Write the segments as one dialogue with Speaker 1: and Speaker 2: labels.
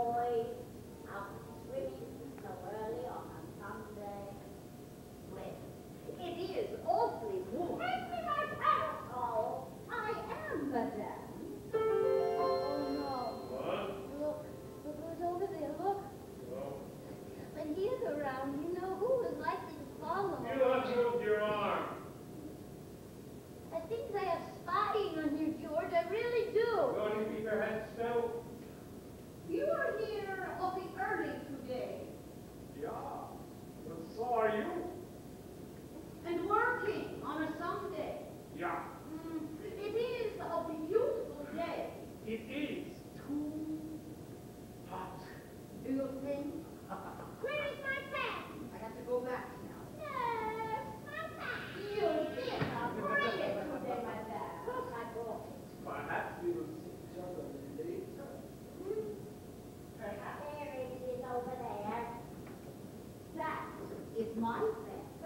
Speaker 1: boys out swimming so early on a Sunday? Well, it is awfully warm. Bring me my parasol. I am, madame. Oh, no.
Speaker 2: What?
Speaker 1: Look who's over there, look.
Speaker 2: Well,
Speaker 1: When he's around, you know who is likely to follow him.
Speaker 2: you have moved your arm.
Speaker 1: I think they are spying on you, George. I really do.
Speaker 2: Going to keep your head still?
Speaker 1: You are here awfully early today.
Speaker 2: Yeah, but so are you.
Speaker 1: And working on a Sunday.
Speaker 2: Yeah,
Speaker 1: It is a beautiful day.
Speaker 2: it is too hot.
Speaker 1: Do you think? Where is my pen? I have to go back now. Yes, my pen. You did bring it today, my dad. Of course I brought it.
Speaker 2: Perhaps we will see each other later.
Speaker 1: Perhaps. There it is over there. That is my pen.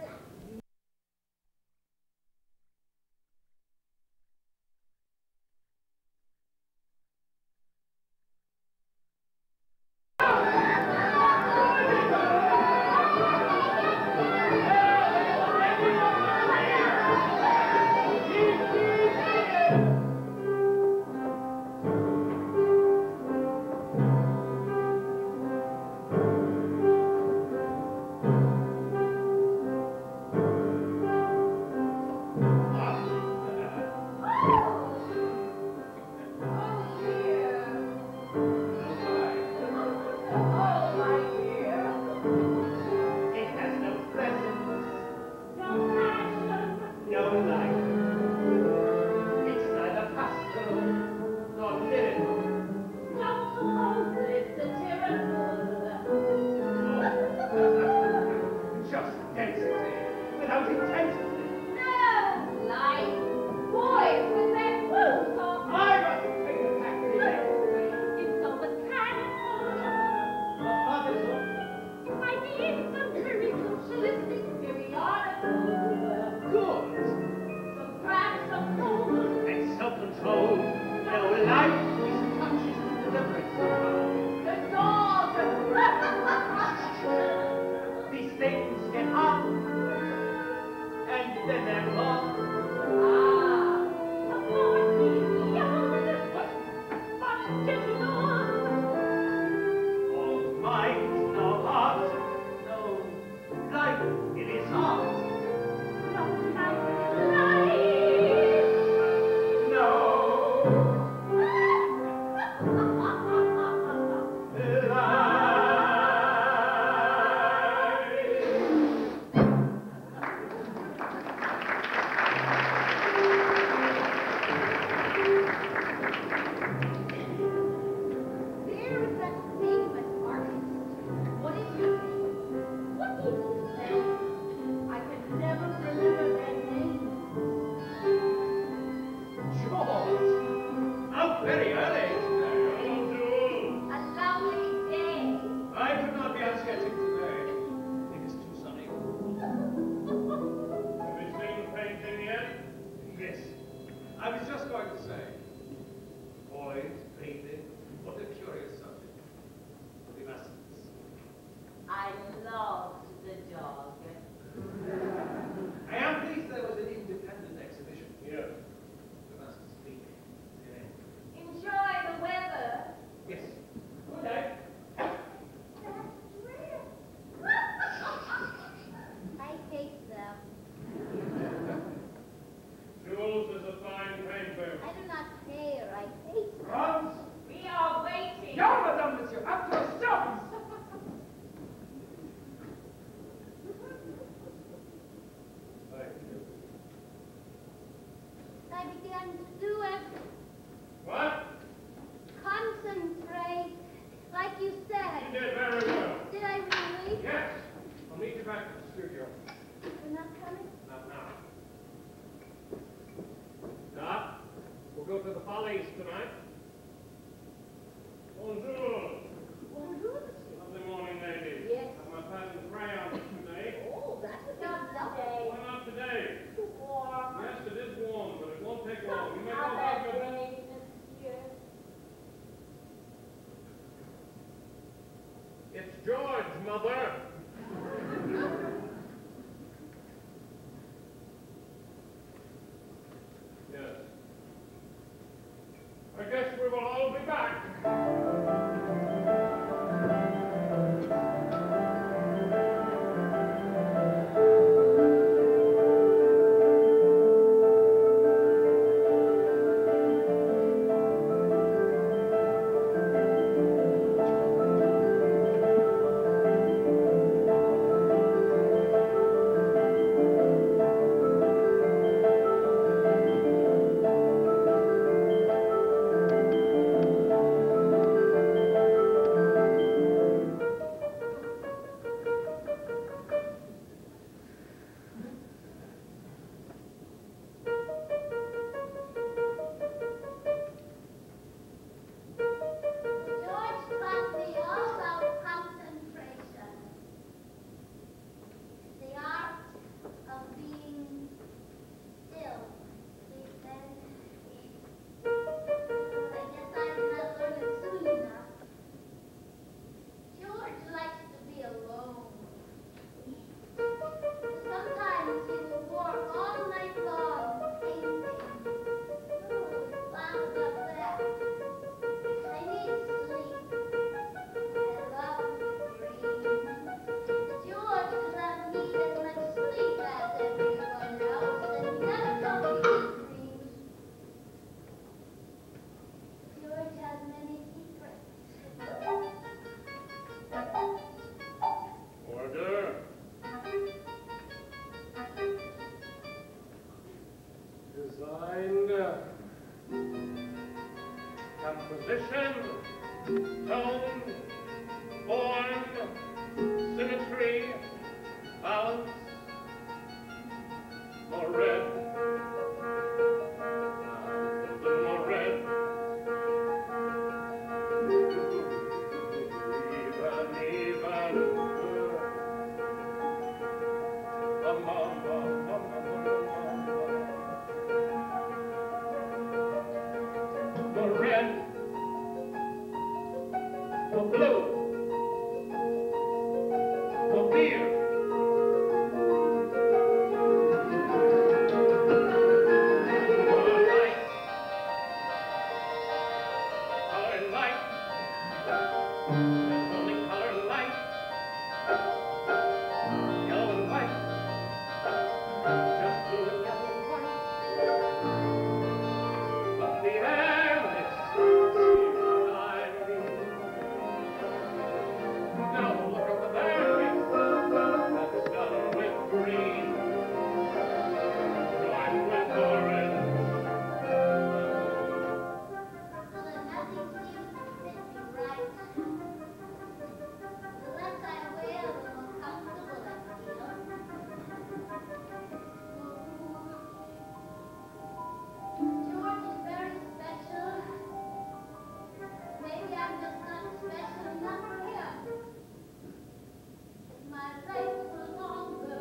Speaker 2: Jules is a fine painter.
Speaker 1: I do not care. I hate them.
Speaker 2: Franz?
Speaker 3: We are waiting.
Speaker 4: Ja, madame, monsieur, up to a stop!
Speaker 2: Thank you.
Speaker 1: I began to do it.
Speaker 2: What?
Speaker 1: Concentrate, like you said.
Speaker 2: You did very well.
Speaker 1: Did I really?
Speaker 2: Yes. I'll meet you back at the studio.
Speaker 1: You're not coming?
Speaker 2: Not now. Doc, we'll go to the Follies tonight. Bonjour.
Speaker 1: Bonjour, monsieur.
Speaker 2: Lovely morning, ladies.
Speaker 1: Yes.
Speaker 2: Have my patent crayons today.
Speaker 1: Oh, that was not lovely.
Speaker 2: Why not today?
Speaker 1: Too warm.
Speaker 2: Yes, it is warm, but it won't take long. You may go
Speaker 1: How
Speaker 2: about
Speaker 1: that
Speaker 2: your
Speaker 1: day, monsieur.
Speaker 2: It's George, Mother. Yes. I guess we will all be back. Composition, tone, form, symmetry, balance, more red, a little more red. Even. More red. For blue, for beer, for light, color light, there's only color light, yellow and white, just blue and yellow and white, but the air is now look over there, that's done with green, joined with orange.
Speaker 1: Nothing seems to fit me right. The less I wear, the more comfortable I feel. George is very special. Maybe I'm just not special enough for him. If my legs were longer,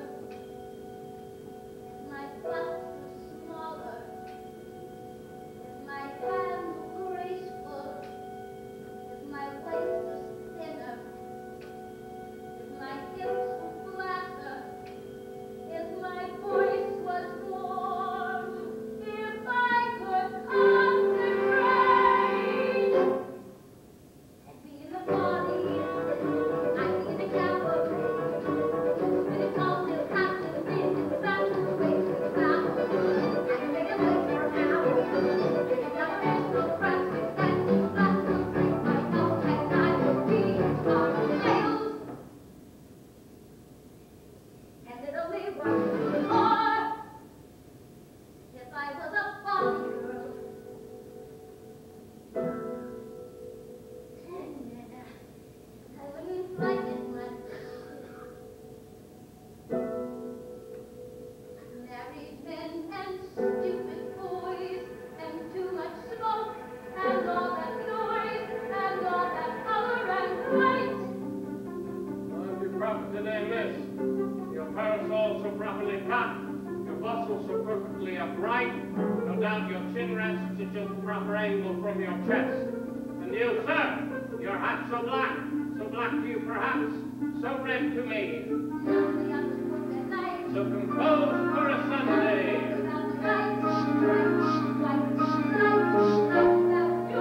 Speaker 1: if my bust was smaller, if my hands were graceful, if my waist was thinner, if my hips were flatter, if my voice was warm, if I could concentrate. I'd be in the body, I'd be in the cavalry, with a tall little captain, big battle, waist and battle. I'd stay away for an hour, if now there's no practice, and the glass will break my nose, and I will be on nails. And it only works more if I was a Bobby girl. I wouldn't like it much. Married men and stupid boys and too much smoke and all that noise and all that color and light.
Speaker 2: Aren't you proper today, miss? Your parasol so properly cut, your bustle so perfectly upright. No doubt your chin rests at just the proper angle from your chest. And you, sir, your hat so black black to you, perhaps, so red to me.
Speaker 1: Nobody understood that night.
Speaker 2: So composed for a Sunday.
Speaker 1: Without the lights, white without you.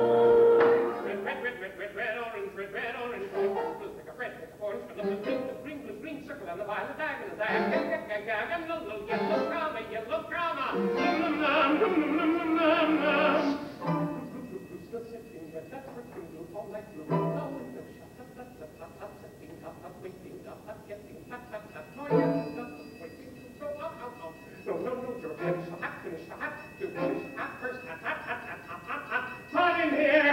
Speaker 2: Red, orange, red, orange. Blue, take a red, take a orange, but look at the green circle on the violet diamond. Yellow drama, yellow drama. No, you're finish the hat, finish the hat. You finish the hat first, hat. Not in here!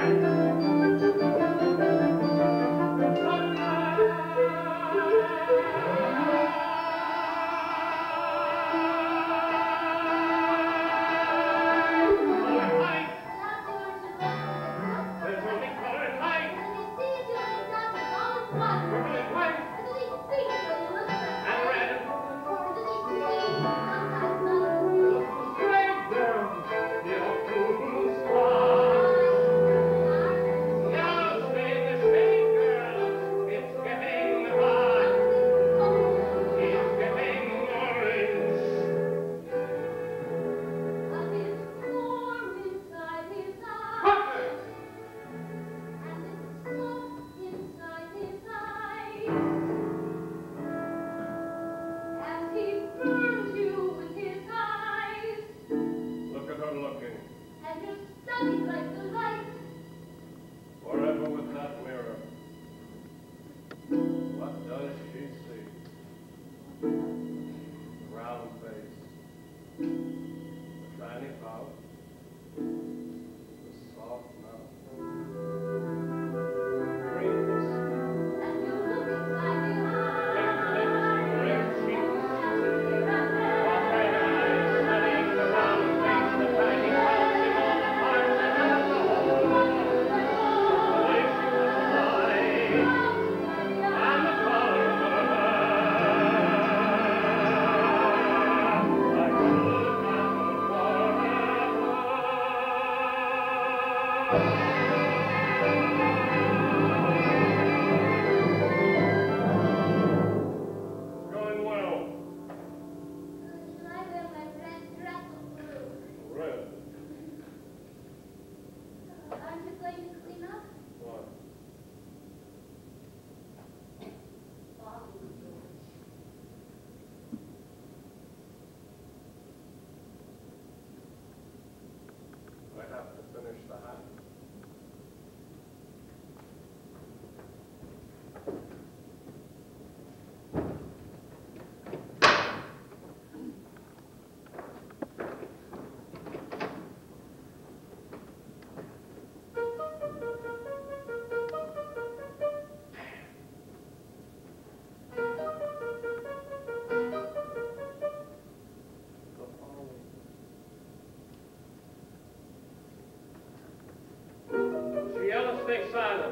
Speaker 2: Stay silent.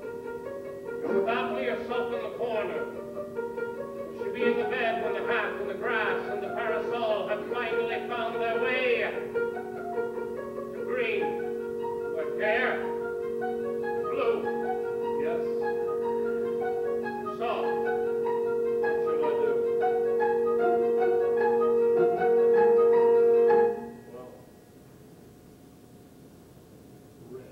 Speaker 2: You're without me yourself in the corner. You should be in the bed when the hat and the grass and the parasol have finally found their way to green, or care, blue, yes, soft. What shall I do? Well, red.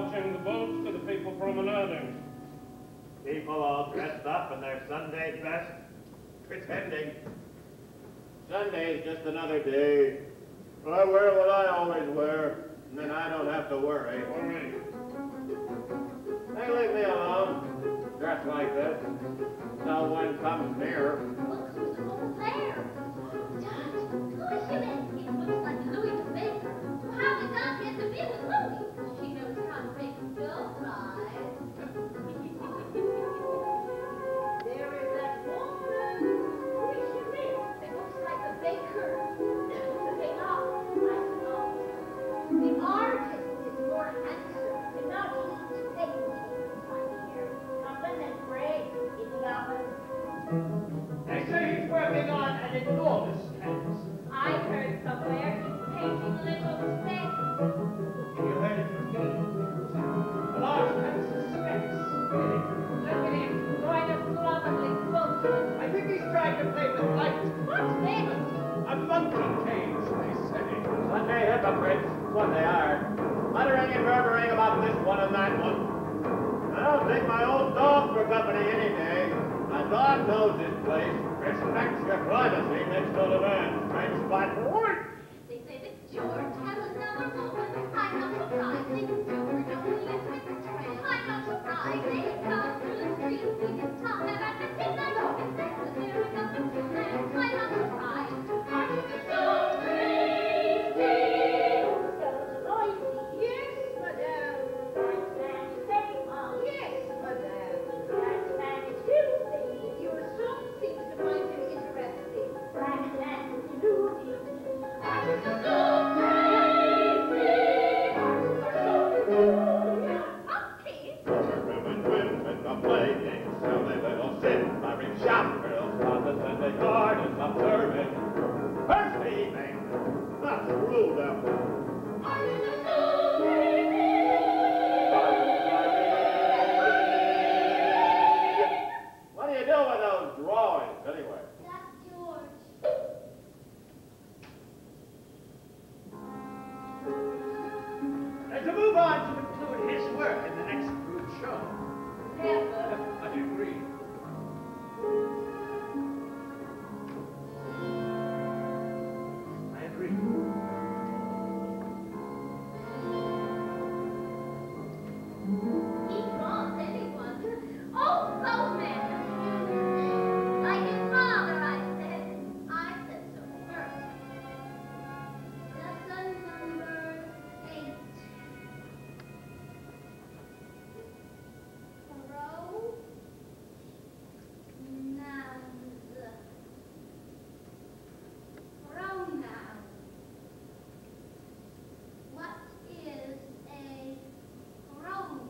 Speaker 2: watching the boats to the people promenading.
Speaker 3: People all dressed up in their Sunday best, pretending. Sunday's just another day. I wear what I always wear, and then I don't have to worry.
Speaker 2: Worry.
Speaker 3: They leave me alone. Dressed like this. No one comes near.
Speaker 1: Look who's over there. Dad, who is she with? It looks like Louis the baker. Well, how did Dad get to be with Louis? She knows how to make dough fries. There is that woman. Who is she with? It looks like the baker. The baker, I suppose. The artist is more handsome, and not easy to take this time of year. Nothing and bread in the oven.
Speaker 4: They say he's working on an enormous canvas.
Speaker 1: I heard somewhere he's painting little snakes.
Speaker 4: You heard it from me. A large canvas of specs. Really?
Speaker 1: Look at him, throwing a slovenly boatman.
Speaker 4: I think he's trying to play with light.
Speaker 1: What's this?
Speaker 4: A monkey cage, they say.
Speaker 3: Sunday hypocrites, that's what they are. Muttering and murmuring about this one and that one. I don't take my old dog for company any day. My dog knows this place. Respects your privacy next door to man. Strange spot.
Speaker 1: They say that George has another woman. I'm not surprising. George only lives with the train. I'm not surprising. Come through the street, we can talk about the things I know. And that's the feeling of the two men. I'm not surprised. Are you so crazy? So noisy. Yes, madame. Nice man to say, Mom. Yes, madame. Nice man to say. Your son seems to find him interesting. Black man to Louis. Are you so crazy?
Speaker 3: Women complaining, silly little sin, married shop girls, closets and the gardens observing. First evening, not ruled up.
Speaker 1: Are you so crazy?
Speaker 3: What do you do with those drawings, anyway?
Speaker 1: That's George.
Speaker 4: And to move on to include his work in the next group show.
Speaker 1: Never.
Speaker 4: I agree. I agree.
Speaker 1: He draws anyone. Oh, Boatman! Like his father, I said. I said so first. Lesson number 8. Pronoun. What is a pronoun?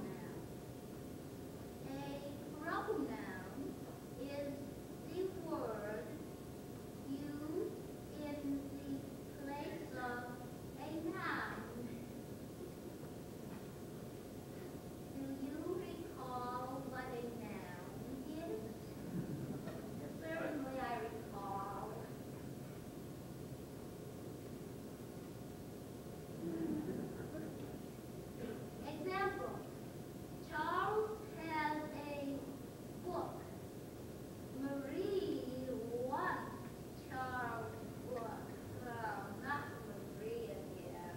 Speaker 1: A pronoun is the word used in the place of a noun. Do you recall what a noun is? Certainly I recall. Example. Charles has a book. Marie wants Charles' book. Oh, not Marie again.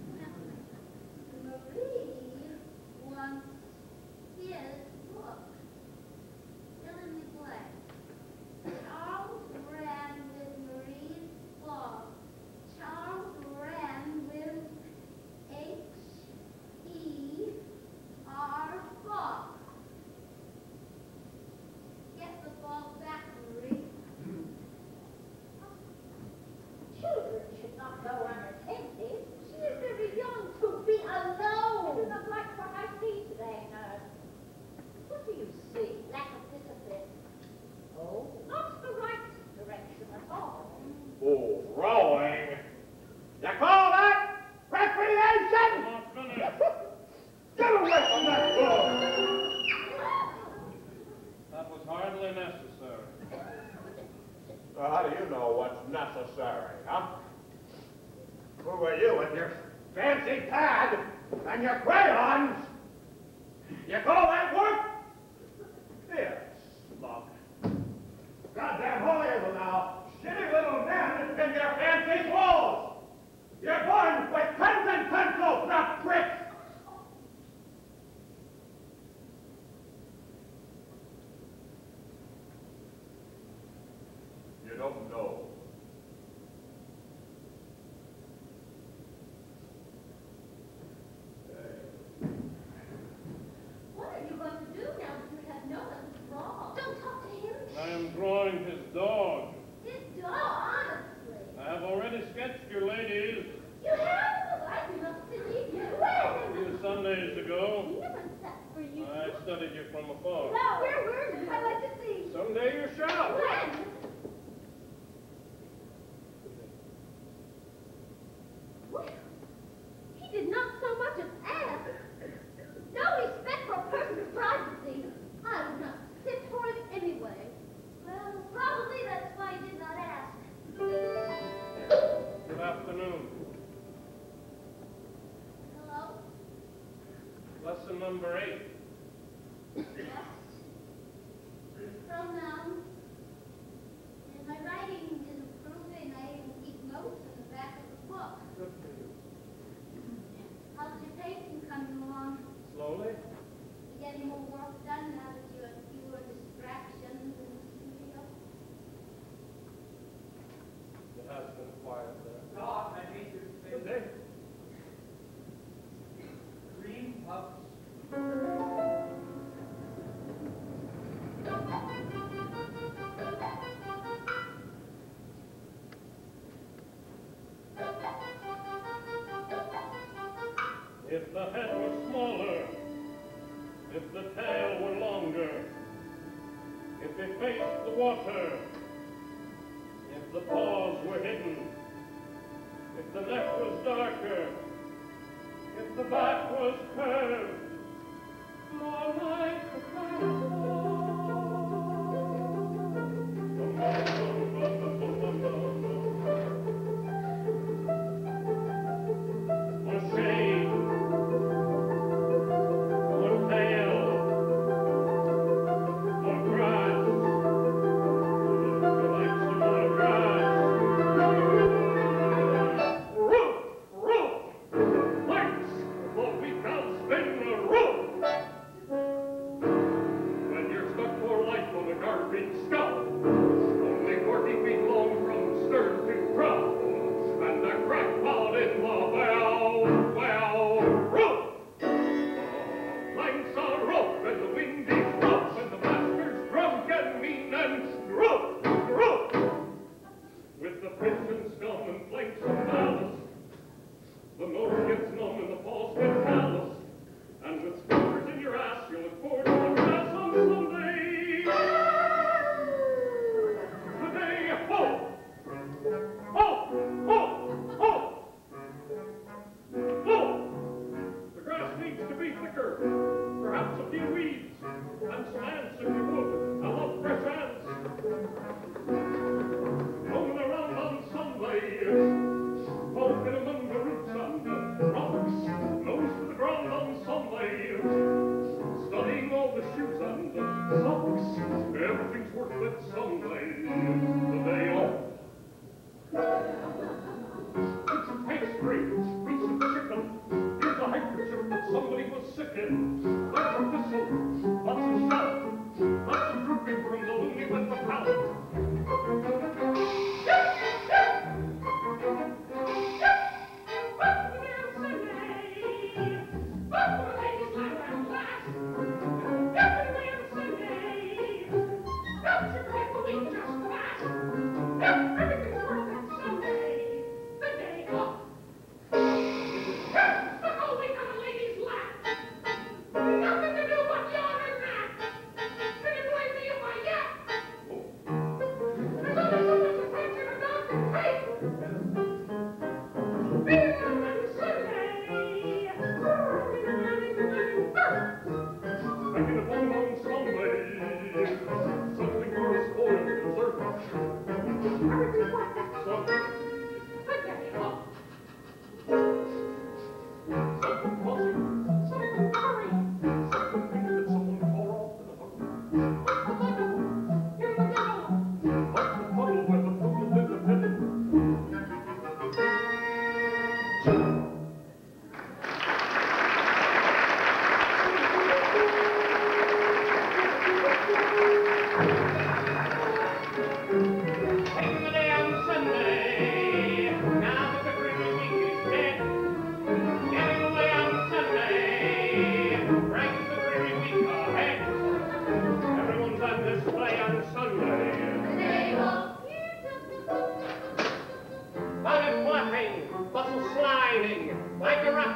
Speaker 1: Marie wants his book. Fill in the blank. Charles ran with Marie's book. Charles ran with H-E-R book. Get the ball back, Marie. Children should not go unattended. She is very young to be alone. It is not like what I see today, nurse. What do you see? Lack of discipline. Oh, not the right direction at all.
Speaker 3: Oh, rowing. You call that recreation?
Speaker 2: Almost finished.
Speaker 3: Get away from that book!
Speaker 2: That was hardly necessary.
Speaker 3: How do you know what's necessary, huh? Who are you with your fancy pad and your crayons? You call that work? Here, slug. Goddamn Holyism now. Shitty little man that's in your fancy walls. You're born with pens and pencils, not bricks. You don't know.
Speaker 1: What are you going to do now that you have no one to draw? Don't talk to him.
Speaker 2: I am drawing his dog.
Speaker 1: His dog, honestly.
Speaker 2: I have already sketched your ladies.
Speaker 1: You have? I do not believe you. When?
Speaker 2: A few Sundays ago.
Speaker 1: No one sat for you.
Speaker 2: I studied you from afar.
Speaker 1: No, where were you? I'd like to see.
Speaker 2: Someday you shall.
Speaker 1: When? Well, he did not so much as ask. No respect for a person's privacy. I would not sit for it anyway. Well, probably that's why he did not ask.
Speaker 2: Good afternoon.
Speaker 1: Hello?
Speaker 2: Lesson number 8.
Speaker 1: Yes. Pronouns. And my writing is improving. I even keep notes in the back of the book.
Speaker 2: Good for you.
Speaker 1: How's your painting coming along?
Speaker 2: Slowly?
Speaker 1: You getting more work done now that you have fewer distractions in the studio?
Speaker 2: It has been quiet there.
Speaker 4: God, I hate your
Speaker 2: Good
Speaker 4: face.
Speaker 2: day.
Speaker 4: Green puffs.
Speaker 2: If the head were smaller, if the tail were longer, if it faced the water, if the paws were hidden, if the neck was darker, if the back was curved, more like a parasol. More shade, more tail, more grass. You like some more grass? Roof! Lights! For we can spin the roof! When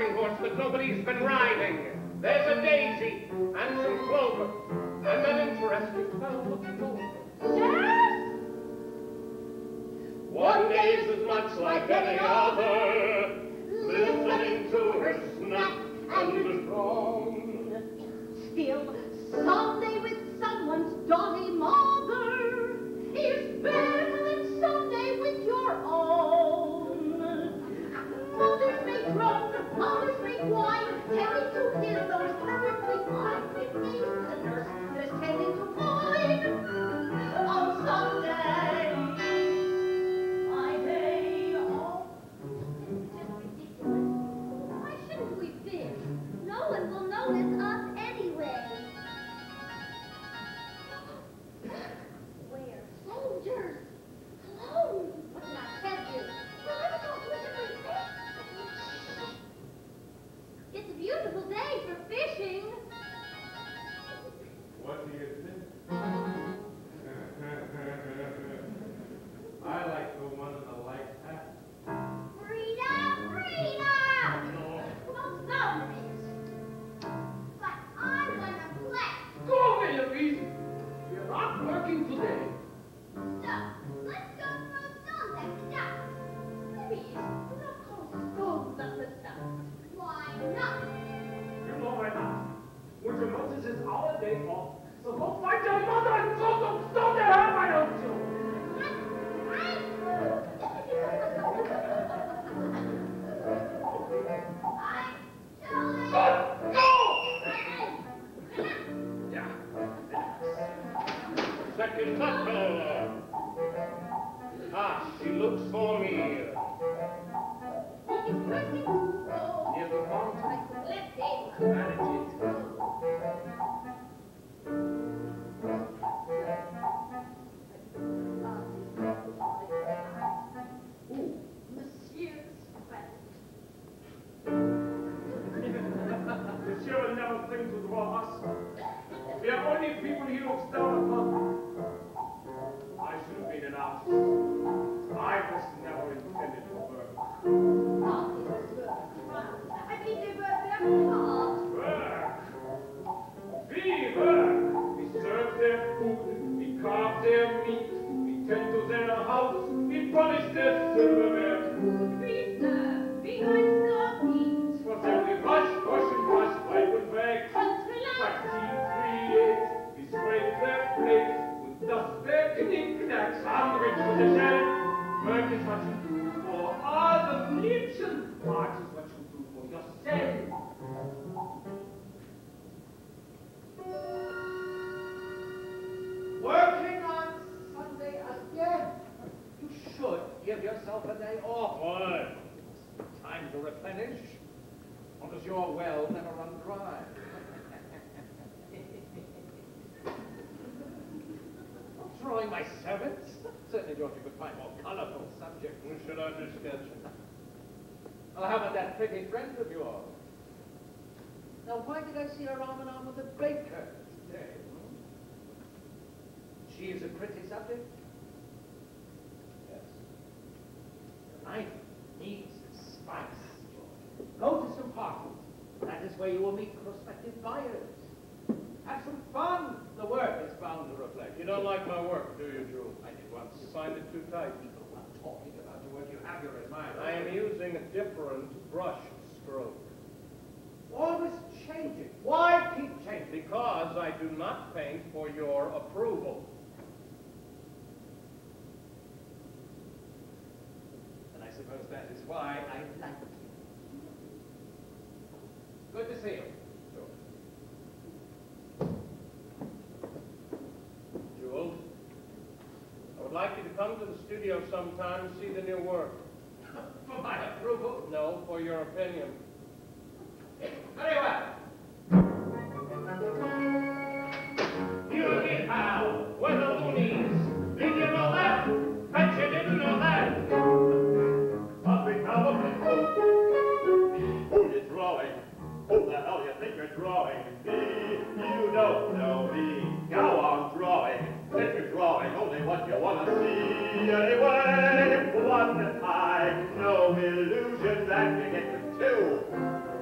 Speaker 2: rocking horse that nobody's been riding. There's a daisy and some clover and an interesting fellow looking over.
Speaker 1: Yes?
Speaker 2: One day's as much like any other, listening to her snap and the drone.
Speaker 1: Still, Sunday with someone's dolly mother is better than Sunday with your own. Mothers may drone, mothers may whine, tending to his those perfectly fine. It means the nurse that is tending to mine on Sunday. My day off. Just ridiculous. Why shouldn't we fish? No one will notice us anyway. Where? Soldiers! Alone! What did I tell you? We'll never go fishing. It's a beautiful day for fishing.
Speaker 2: What do you think? I like the one in the light hat.
Speaker 1: Frieda! Frieda!
Speaker 2: No.
Speaker 1: Well, stop it. But I'm gonna play.
Speaker 4: Go away, Louise. You're not working today.
Speaker 1: So, let's go throw stones at the duck. Please, do not throw stones at the duck. Why not?
Speaker 4: You know why not. Would you notice it's our day off? So go find your mother and throw some stones at her, why don't you? Go!
Speaker 2: Yeah. Second buckle. Ah, she looks for me. Near the fountain. Manage it.
Speaker 1: Monsieur's friend.
Speaker 4: Monsieur will never think to draw us. We are only people he looks down upon. I should have been an artist. I was never intended for work.
Speaker 1: Artists were proud. I mean, they were very hard.
Speaker 4: Work! We work! We serve their food, we carve their meat, we tend to their house, we polish their silverware.
Speaker 1: We serve behind stockings.
Speaker 4: For them we wash, wash and wash, wipe and wag.
Speaker 1: Control.
Speaker 4: We scrape their plates, we dust their knickknacks, sandwich with the shell. Work is what you do for other Liebchen. Art is what you do for yourself.
Speaker 5: Working on Sunday again. You should give yourself a day off.
Speaker 2: Why?
Speaker 5: Time to replenish. Or does your well never run dry? Drawing my servants? Certainly George, you could find more colorful subjects.
Speaker 2: Who should I do sketching?
Speaker 5: Well, how about that pretty friend of yours? Now, why did I see her arm in arm with the baker today? She is a pretty subject? Yes. The life needs spice. Go to some parties. That is where you will meet prospective buyers. Have some fun. The work is bound to reflect.
Speaker 2: You don't like my work, do you, Jules?
Speaker 5: I did once.
Speaker 2: You find it too tight?
Speaker 5: People are talking about your work. You have your admirers.
Speaker 2: I am using a different brush stroke.
Speaker 5: Always changing. Why keep changing?
Speaker 2: Because I do not paint for your approval.
Speaker 5: And I suppose that is why I like you. Good to see you.
Speaker 2: Jules, I would like you to come to the studio sometime to see the new work.
Speaker 5: For my approval?
Speaker 2: No, for your opinion.
Speaker 5: Very well.
Speaker 2: You did how? We're the loonies. Did you know that? Bet you didn't know that.
Speaker 3: Up in California. Who you drawing? Who the hell you think you're drawing? Me? You don't know me. Go on drawing. If you're drawing only what you want to see. Anyway, one eye. No illusion that you get to two.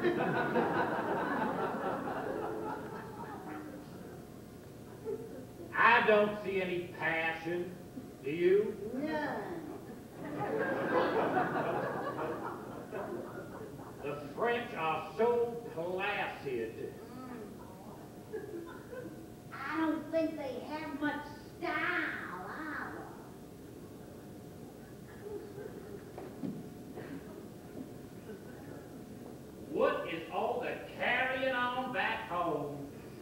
Speaker 5: I don't see any passion. Do you?
Speaker 1: None.
Speaker 5: The French are so placid.
Speaker 1: I don't think they have much style either.
Speaker 5: What is all the carrying on back home?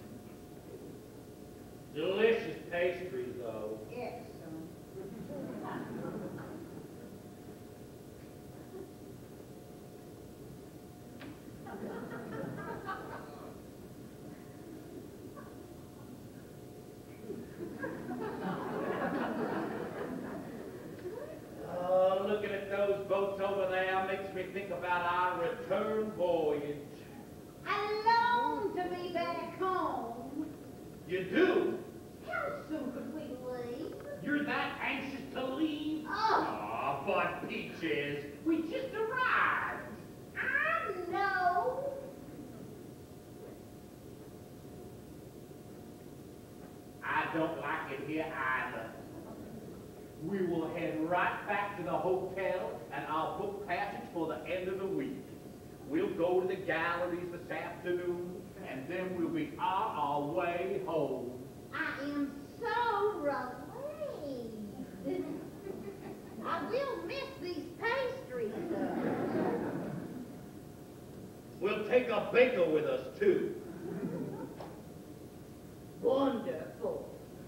Speaker 5: Delicious pastries, though.
Speaker 1: Excellent.
Speaker 5: Oh, looking at those boats over there makes me think about our return voyage.
Speaker 1: I long to be back home.
Speaker 5: You do?
Speaker 1: How soon could we leave?
Speaker 5: You're that anxious to leave?
Speaker 1: Oh,
Speaker 5: Aw, but Peaches, we just arrived.
Speaker 1: I know.
Speaker 5: I don't like it here either. We will head right back to the hotel, and I'll book passage for the end of the week. We'll go to the galleries this afternoon, and then we'll be on our way home.
Speaker 1: I am so relieved. I will miss these pastries, though.
Speaker 5: We'll take a baker with us, too.
Speaker 1: Wonderful.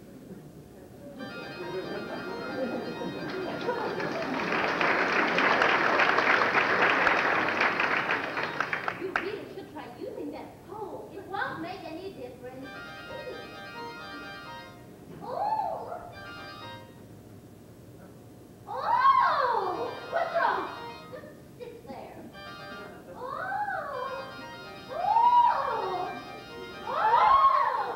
Speaker 6: You really should try using that pole.
Speaker 1: It won't make any difference.
Speaker 6: Oh!
Speaker 1: Oh!
Speaker 6: What's wrong? Just sit there.
Speaker 1: Oh!
Speaker 6: Oh! Oh!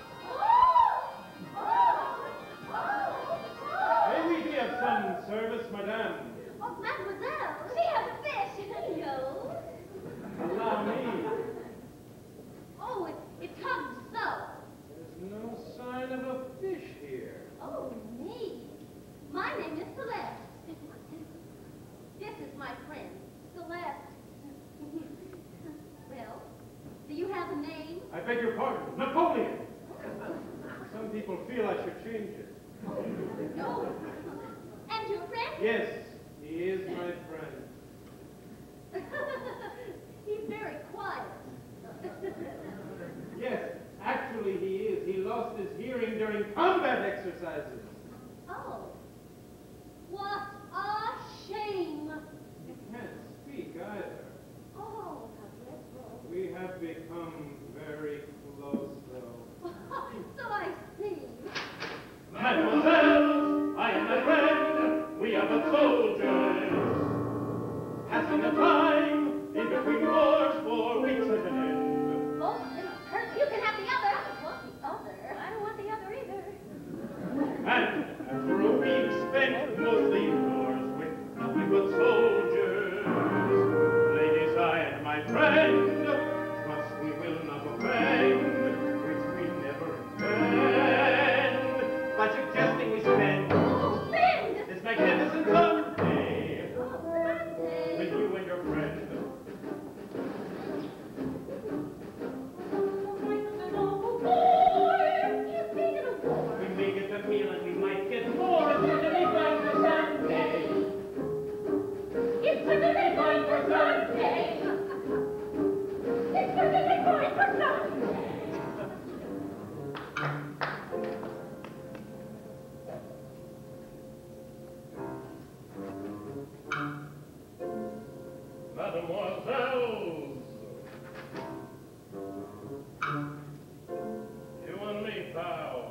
Speaker 4: May we be of some service, madame?
Speaker 6: Oh, mademoiselle, she has a fish. No.
Speaker 4: Allow me.
Speaker 6: Oh, it comes so.
Speaker 4: There's no sign of a fish here.
Speaker 6: Oh, me. My name is Celeste. This is my friend, Celeste. Well, do you have a name?
Speaker 4: I beg your pardon. Napoleon! Some people feel I should change it.
Speaker 6: Oh, no. And your friend?
Speaker 4: Yes, he is my friend.
Speaker 6: He's very quiet.
Speaker 4: Yes, actually he is. He lost his hearing during combat exercises.
Speaker 6: Oh. What a shame.
Speaker 4: He can't speak either.
Speaker 6: Oh, how dreadful.
Speaker 4: We have become very close, though.
Speaker 6: So I see.
Speaker 3: Mademoiselle, I am a friend. We are the soldiers. Passing the time in between wars for weeks at an end.
Speaker 6: Oh, you can have the other. I don't want the other. I don't want the other either.
Speaker 3: And after a week spent mostly indoors with nothing but soldiers, ladies, I and my friend trust we will not offend, which we never intend, by suggesting we spend
Speaker 6: Oh, spend!
Speaker 3: this magnificent summer day
Speaker 6: Oh, Sunday.
Speaker 3: with you and your friend. We may get the meal and we might get more. It's certainly fine for Sunday.
Speaker 6: It's certainly fine for Sunday. It's certainly fine for Sunday.
Speaker 2: Mademoiselles, you and me, pal.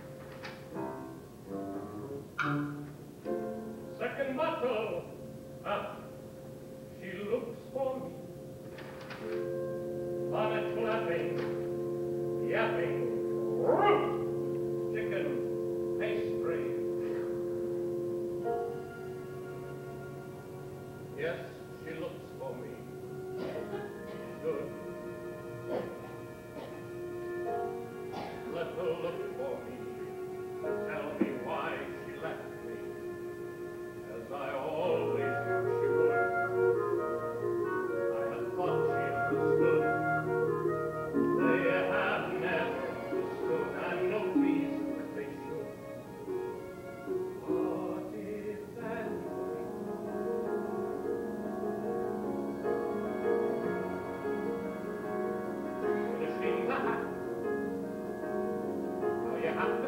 Speaker 2: Second bottle. Ah, she looks for me. Bonnet flapping, yapping, root, chicken, pastry. Yes, she looks for me.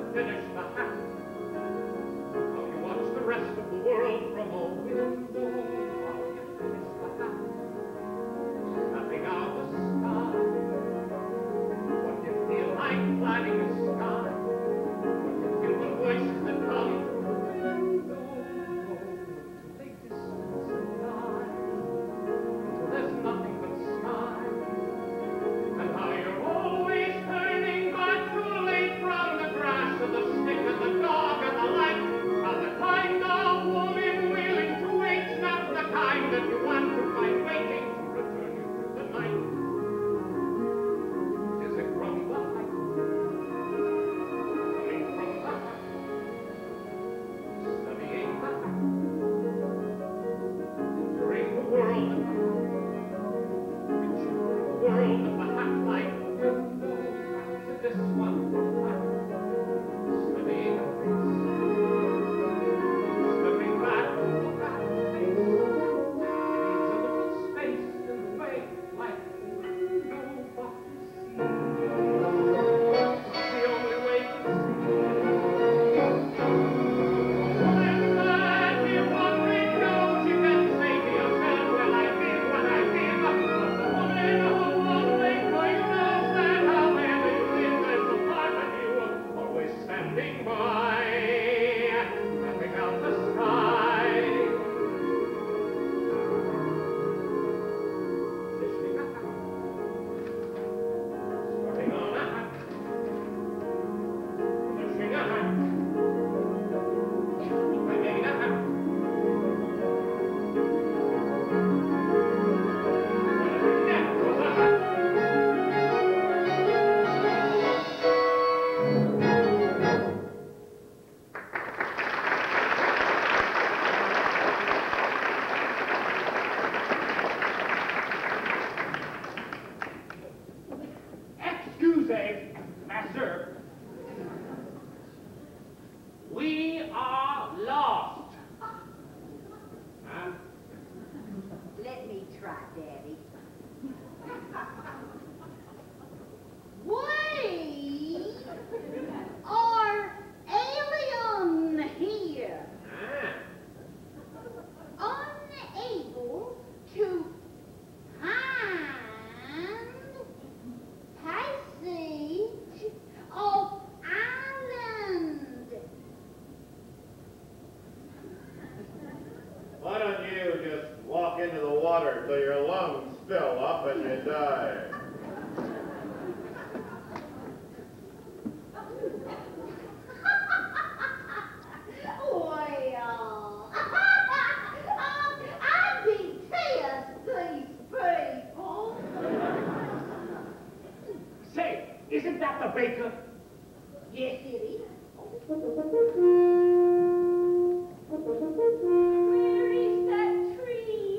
Speaker 2: finish the hat. How you watch the rest of the world from a window. How you finish the hat. Snapping out the sky. What you feel like climbing the sky. What you feel the voices that come from the window. To make this sunset lie. Till there's nothing but sky. And how you're always turning back too late from the grass and the stick and the dog and the light. How the kind of woman willing to wait's not the kind that you want to find waiting to return you through the night. Is it from the light? Coming from the heart? Studying the heart? Entering the world of the heart? Picturing the world of the heart like a window to this one from the heart. Studying the face. Stepping back from the back face. Leaves a little space in the way like a window but to see. The only way to see. When that you wandering knows you can say to yourself, well, I did what I did. But the woman who won't wait for you knows that however you live, there's a part of you always standing by, mapping out the sky. Fishing a hat, starting on a hat, fishing a hat, bringing a hat. That was a hat.
Speaker 5: Excuse, master. We are lost. Ma'am?
Speaker 1: Let me try, Daddy. We are alien here. Unable to find passage of island.
Speaker 3: Why don't you just walk into the water till your lungs fill up and you die?
Speaker 1: Well, I detest these people.
Speaker 5: Say, isn't that the baker?
Speaker 1: Yes, it is. Where is that tree?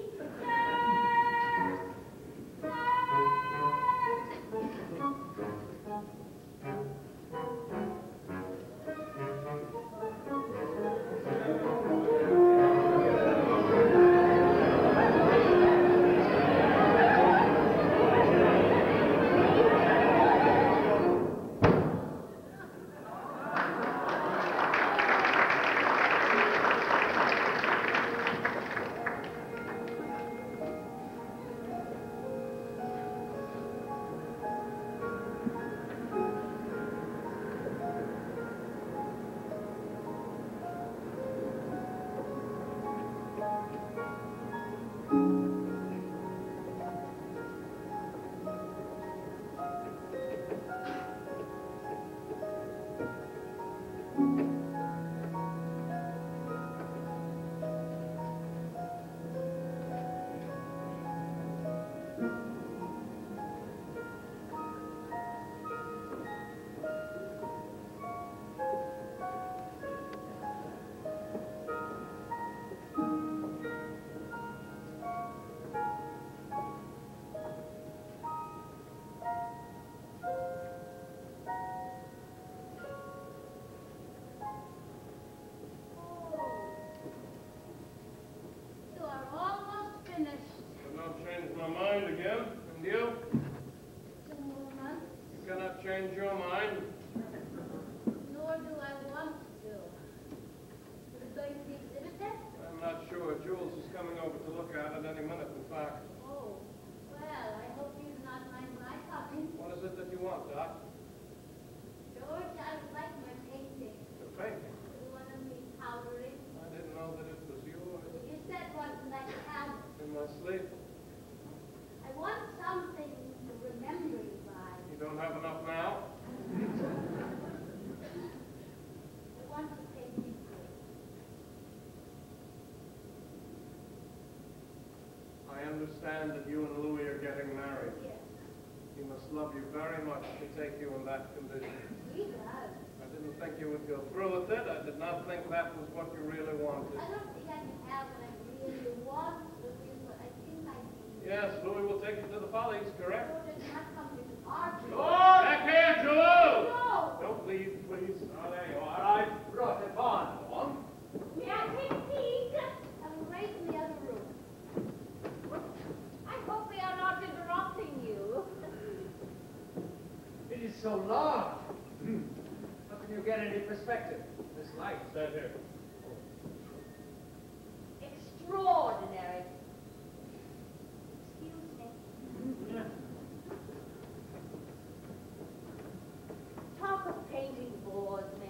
Speaker 2: want, Doc?
Speaker 6: George, I would like my painting.
Speaker 2: The painting.
Speaker 6: The one of me powdering.
Speaker 2: I didn't know that it was yours.
Speaker 6: You said wasn't like a have.
Speaker 2: In my sleep.
Speaker 6: I want something to remember you by.
Speaker 2: You don't have enough now?
Speaker 6: I want to paint you good.
Speaker 2: I understand that you and Louis are getting married.
Speaker 6: Yes.
Speaker 2: He must love you very much to take you in that condition.
Speaker 6: He does.
Speaker 2: I didn't think you would go through with it. I did not think that was what you really wanted.
Speaker 6: I don't think I can have what I really want, Louis, but I think I do.
Speaker 2: Yes, Louis will take you to the Follies, correct?
Speaker 6: George, it's not something to argue.
Speaker 2: Back here, Jules!
Speaker 6: No!
Speaker 2: Don't leave, please.
Speaker 3: Oh, there you are. I brought it on.
Speaker 6: May I take a peek? I will wait in the other room.
Speaker 1: I hope we are not interrupting you.
Speaker 5: It is so large. How can you get any perspective? This light.
Speaker 2: Stand here.
Speaker 1: Extraordinary. Excuse me. Talk of painting bores me.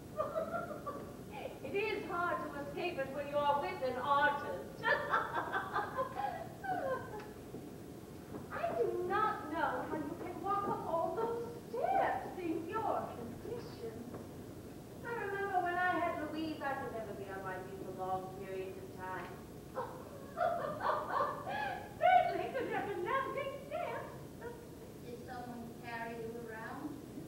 Speaker 1: It is hard to escape it when you are with an artist. I do not know how you can walk up all those steps in your condition. I remember when I had Louise, I could never be on my feet for long periods of time. Certainly could never navigate steps.
Speaker 6: Did someone carry you around?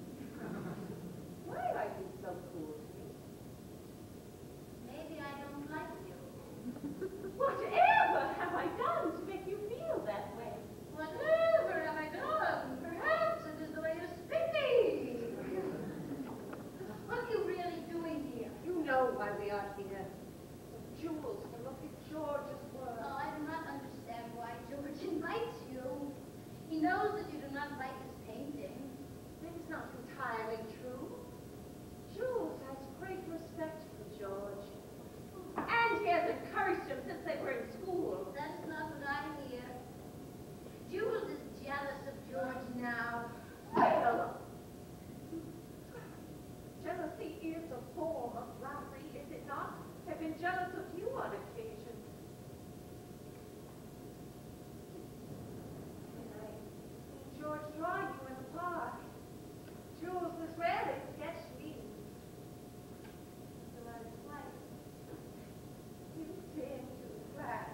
Speaker 1: Why are you so cool to me?
Speaker 6: Maybe I don't like you.
Speaker 1: Whatever have I done to make you feel that way?
Speaker 6: Whatever have I done? Perhaps it is the way you're speaking. What are you really doing here?
Speaker 1: You know why we are here. Jules, to look at George's work.
Speaker 6: Oh, I do not understand why George invites you. He knows that you do not like his painting.
Speaker 1: It's not entirely true. Jules has great respect for George. And he has encouraged him since they were in school.
Speaker 6: That's not what I hear. Jules is jealous of George now.
Speaker 1: Well, jealousy is a form of flattery, is it not? I've been jealous of you on occasion. When I see George drawing you in the park, Jules was rarely sketched me. So I was like, you tend to flatter.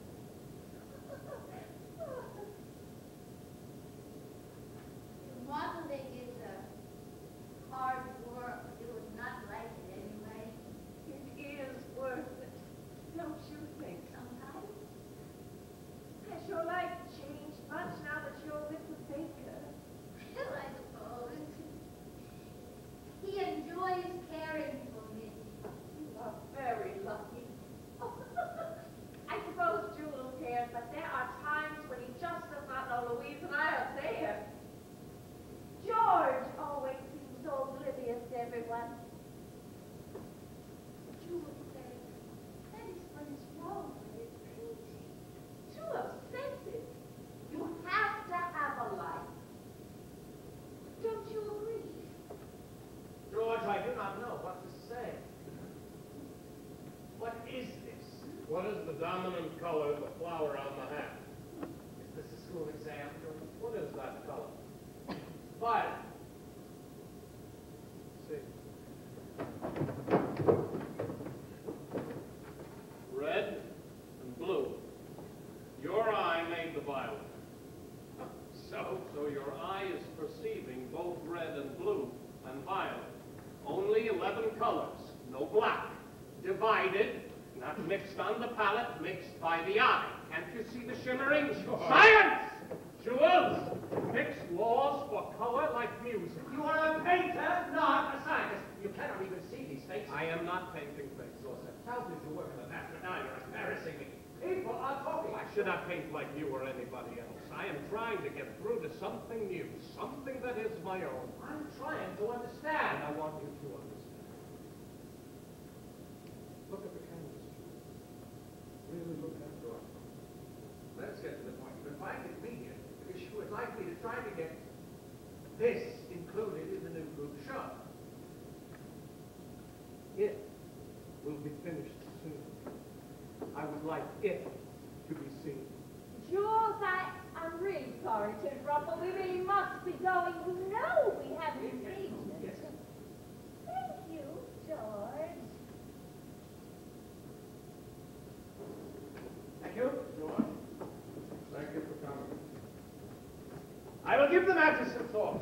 Speaker 6: Modeling is a hard work. You would not like it anyway.
Speaker 1: It is worth it, don't you think?
Speaker 6: Sometimes.
Speaker 1: Has your life changed much now that you're with the baker?
Speaker 6: Well, I suppose. He enjoys caring for me.
Speaker 1: You are very lucky. I suppose Jules cares, but there are times when he just does not know Louise and I are there. George always seems so oblivious to everyone.
Speaker 6: Jules says, that is what is wrong with his painting.
Speaker 1: Too obsessive. You have to have a life. Don't you agree?
Speaker 5: George, I do not know what to say. What is this?
Speaker 2: What is the dominant color of the flower on the hat?
Speaker 5: Is this a school exam, George?
Speaker 2: What is that color?
Speaker 5: Violet.
Speaker 2: See. Red and blue. Your eye made the violet. So your eye is perceiving both red and blue and violet. Only 11 colors, no black. Divided, not mixed on the palette, mixed by the eye. Can't you see the shimmering? Science! Jules! Fixed laws for color like music.
Speaker 5: You are a painter, not a scientist. You cannot even see these faces.
Speaker 2: I am not painting faces.
Speaker 5: How did you work in the past? Now you're embarrassing me. People are talking.
Speaker 2: I should not paint like you or anybody else. I am trying to get through to something new, something that is my own.
Speaker 5: I'm trying to
Speaker 2: And
Speaker 5: understand.
Speaker 2: I want you to understand. Look at the canvas, Jules. Really look at it.
Speaker 5: Let's get to the point. You've invited me here because you would like me to try to get this included in the new group show.
Speaker 7: It will be finished soon. I would like it to be seen.
Speaker 1: Jules, I'm really sorry to interrupt, but we really must be going. You know we have an engagement.
Speaker 7: Yes.
Speaker 1: Thank you, George.
Speaker 7: Thank you, George. Thank you for coming. I will give the matter some thought.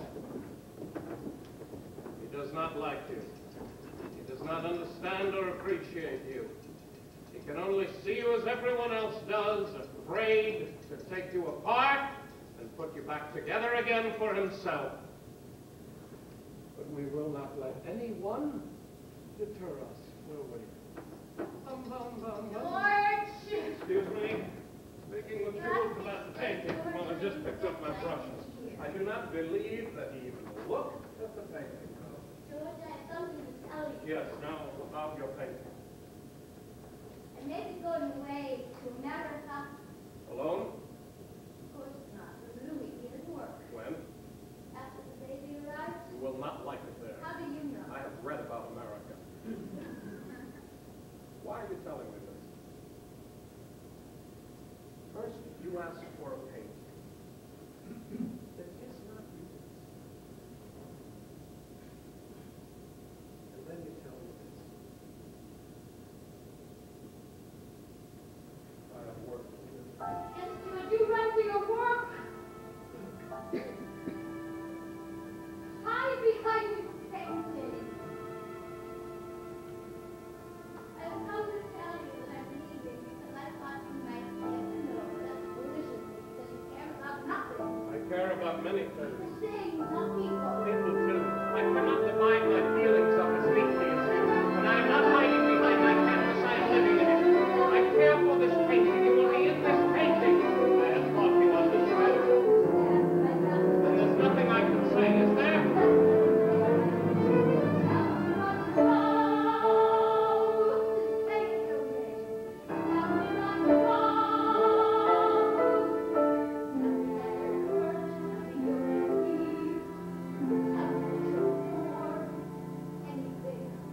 Speaker 2: He does not like you. He does not understand or appreciate you. He can only see you as everyone else does, afraid to take you apart and put you back together again for himself.
Speaker 7: But we will not let anyone deter us, will we?
Speaker 2: Bum, bum, bum, bum.
Speaker 6: George!
Speaker 2: Excuse me. Speaking with Jules about the painting. Well, I just picked up my brushes. I do not believe that he even looked at the painting.
Speaker 1: George, I have something to tell you.
Speaker 2: Yes, now about your painting.
Speaker 1: I may be going away to America.
Speaker 2: Alone?
Speaker 1: Of course not. For Louis, he doesn't work.
Speaker 2: When?
Speaker 1: After the baby arrives.
Speaker 2: You will not like it there.
Speaker 1: How do you know?
Speaker 2: I have read about America. Why are you telling me this? First, you asked for a painting that is not yours. And then you tell me this. I have work to do.
Speaker 1: Yes, George, you run to your work. Hide behind your painting. I've come to tell you that I'm leaving because I thought you might get to know that foolish of me that you care about nothing.
Speaker 2: I care about many things.
Speaker 1: Things, not people.
Speaker 2: People too. I cannot divide my feelings up as neatly as you. And I am not hiding behind my canvas. I am living in it. I care for this painting. You will be in this painting. I had thought you understood. And there's nothing I can say, is there?
Speaker 1: Anything.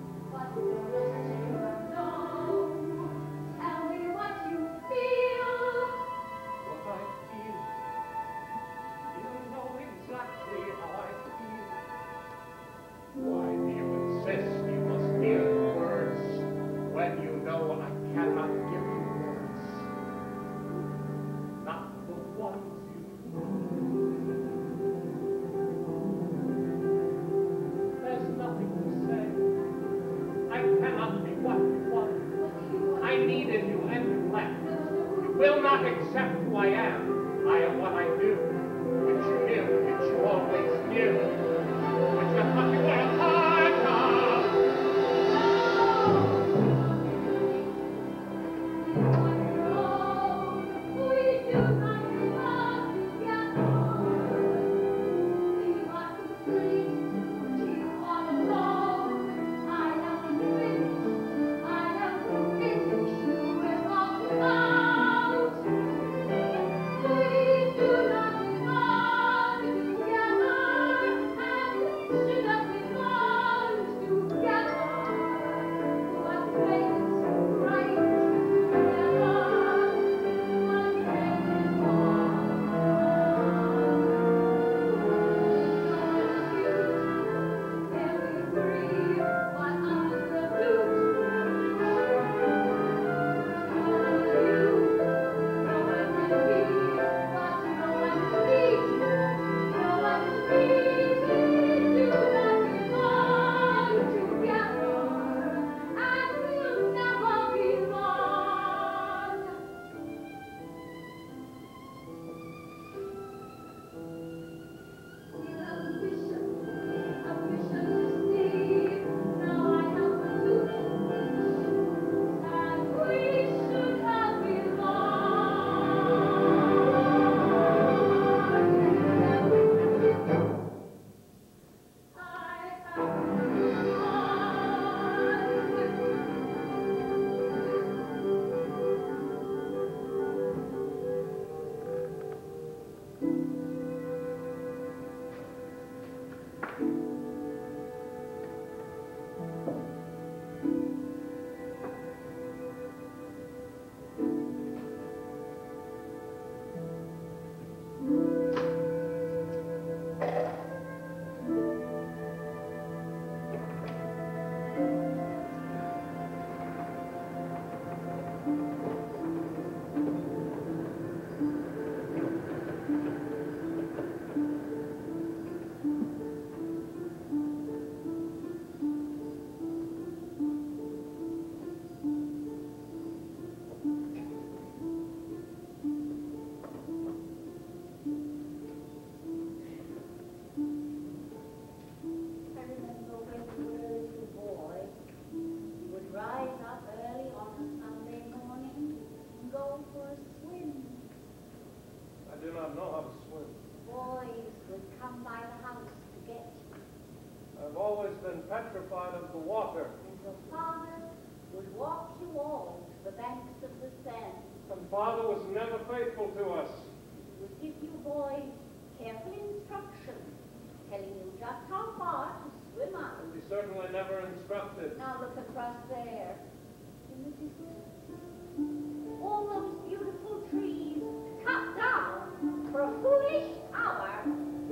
Speaker 7: always been petrified of the water.
Speaker 1: And your father would walk you all to the banks of the Seine.
Speaker 7: And Father was never faithful to us.
Speaker 1: He would give you boys careful instructions, telling you just how far to swim out.
Speaker 7: And he certainly never instructed.
Speaker 1: Now look across there. In the distance. All those beautiful trees cut down for a foolish tower.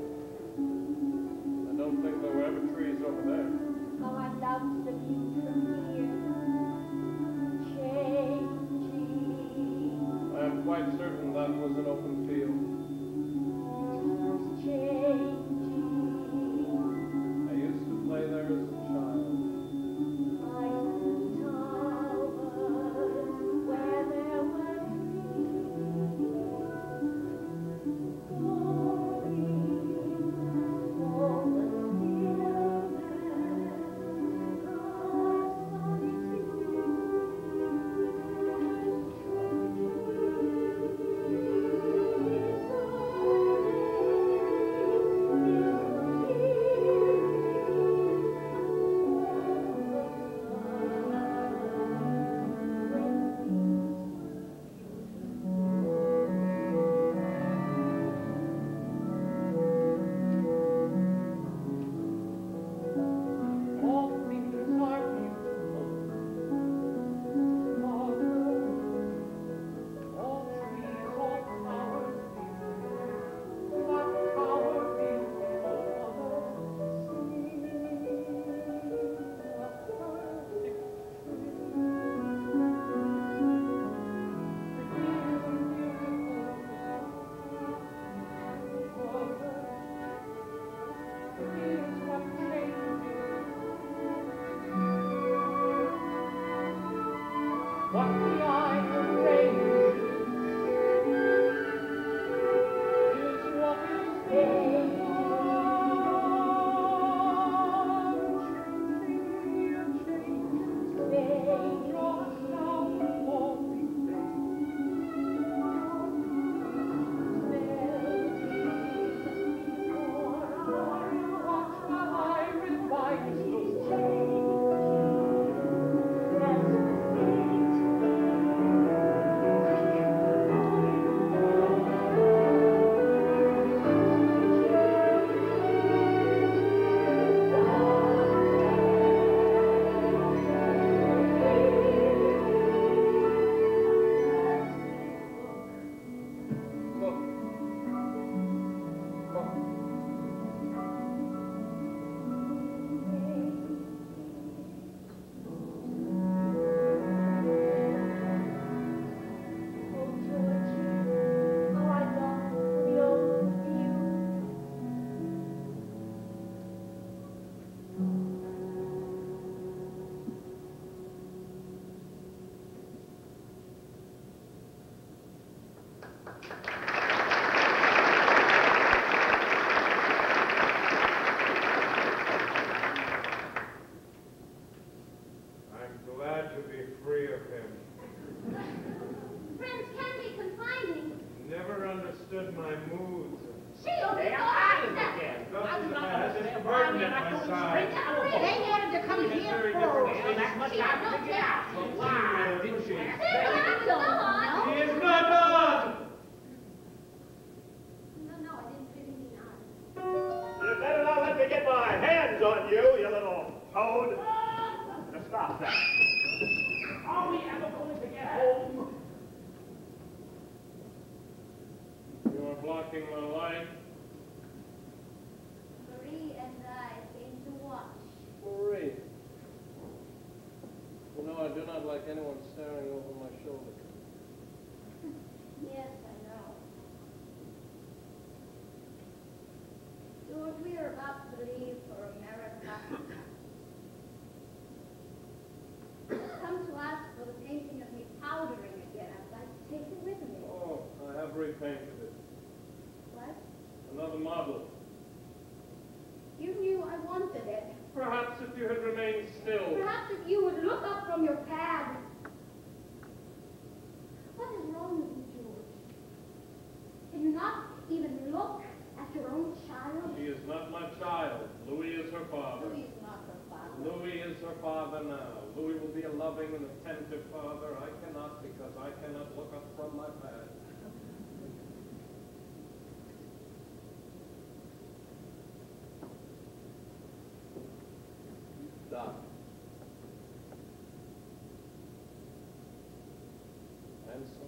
Speaker 7: I don't think there were ever trees over there.
Speaker 1: How I loved the view from here. Changing.
Speaker 7: I am quite certain that was an open field.
Speaker 1: It was changing.
Speaker 7: I used to play there as a child.
Speaker 1: Icy towers where there were trees. All the
Speaker 7: repainted it.
Speaker 1: What?
Speaker 7: Another model.
Speaker 1: You knew I wanted it.
Speaker 7: Perhaps if you had remained still.
Speaker 1: Perhaps if you would look up from your pad. What is wrong with you, Jules? Can you not even look at your own child?
Speaker 7: She is not my child. Louis is her father.
Speaker 1: Louis is not
Speaker 2: Louis is her father now. Louis will be a loving and attentive father. I cannot because I cannot look up from my pad. Doc. And so.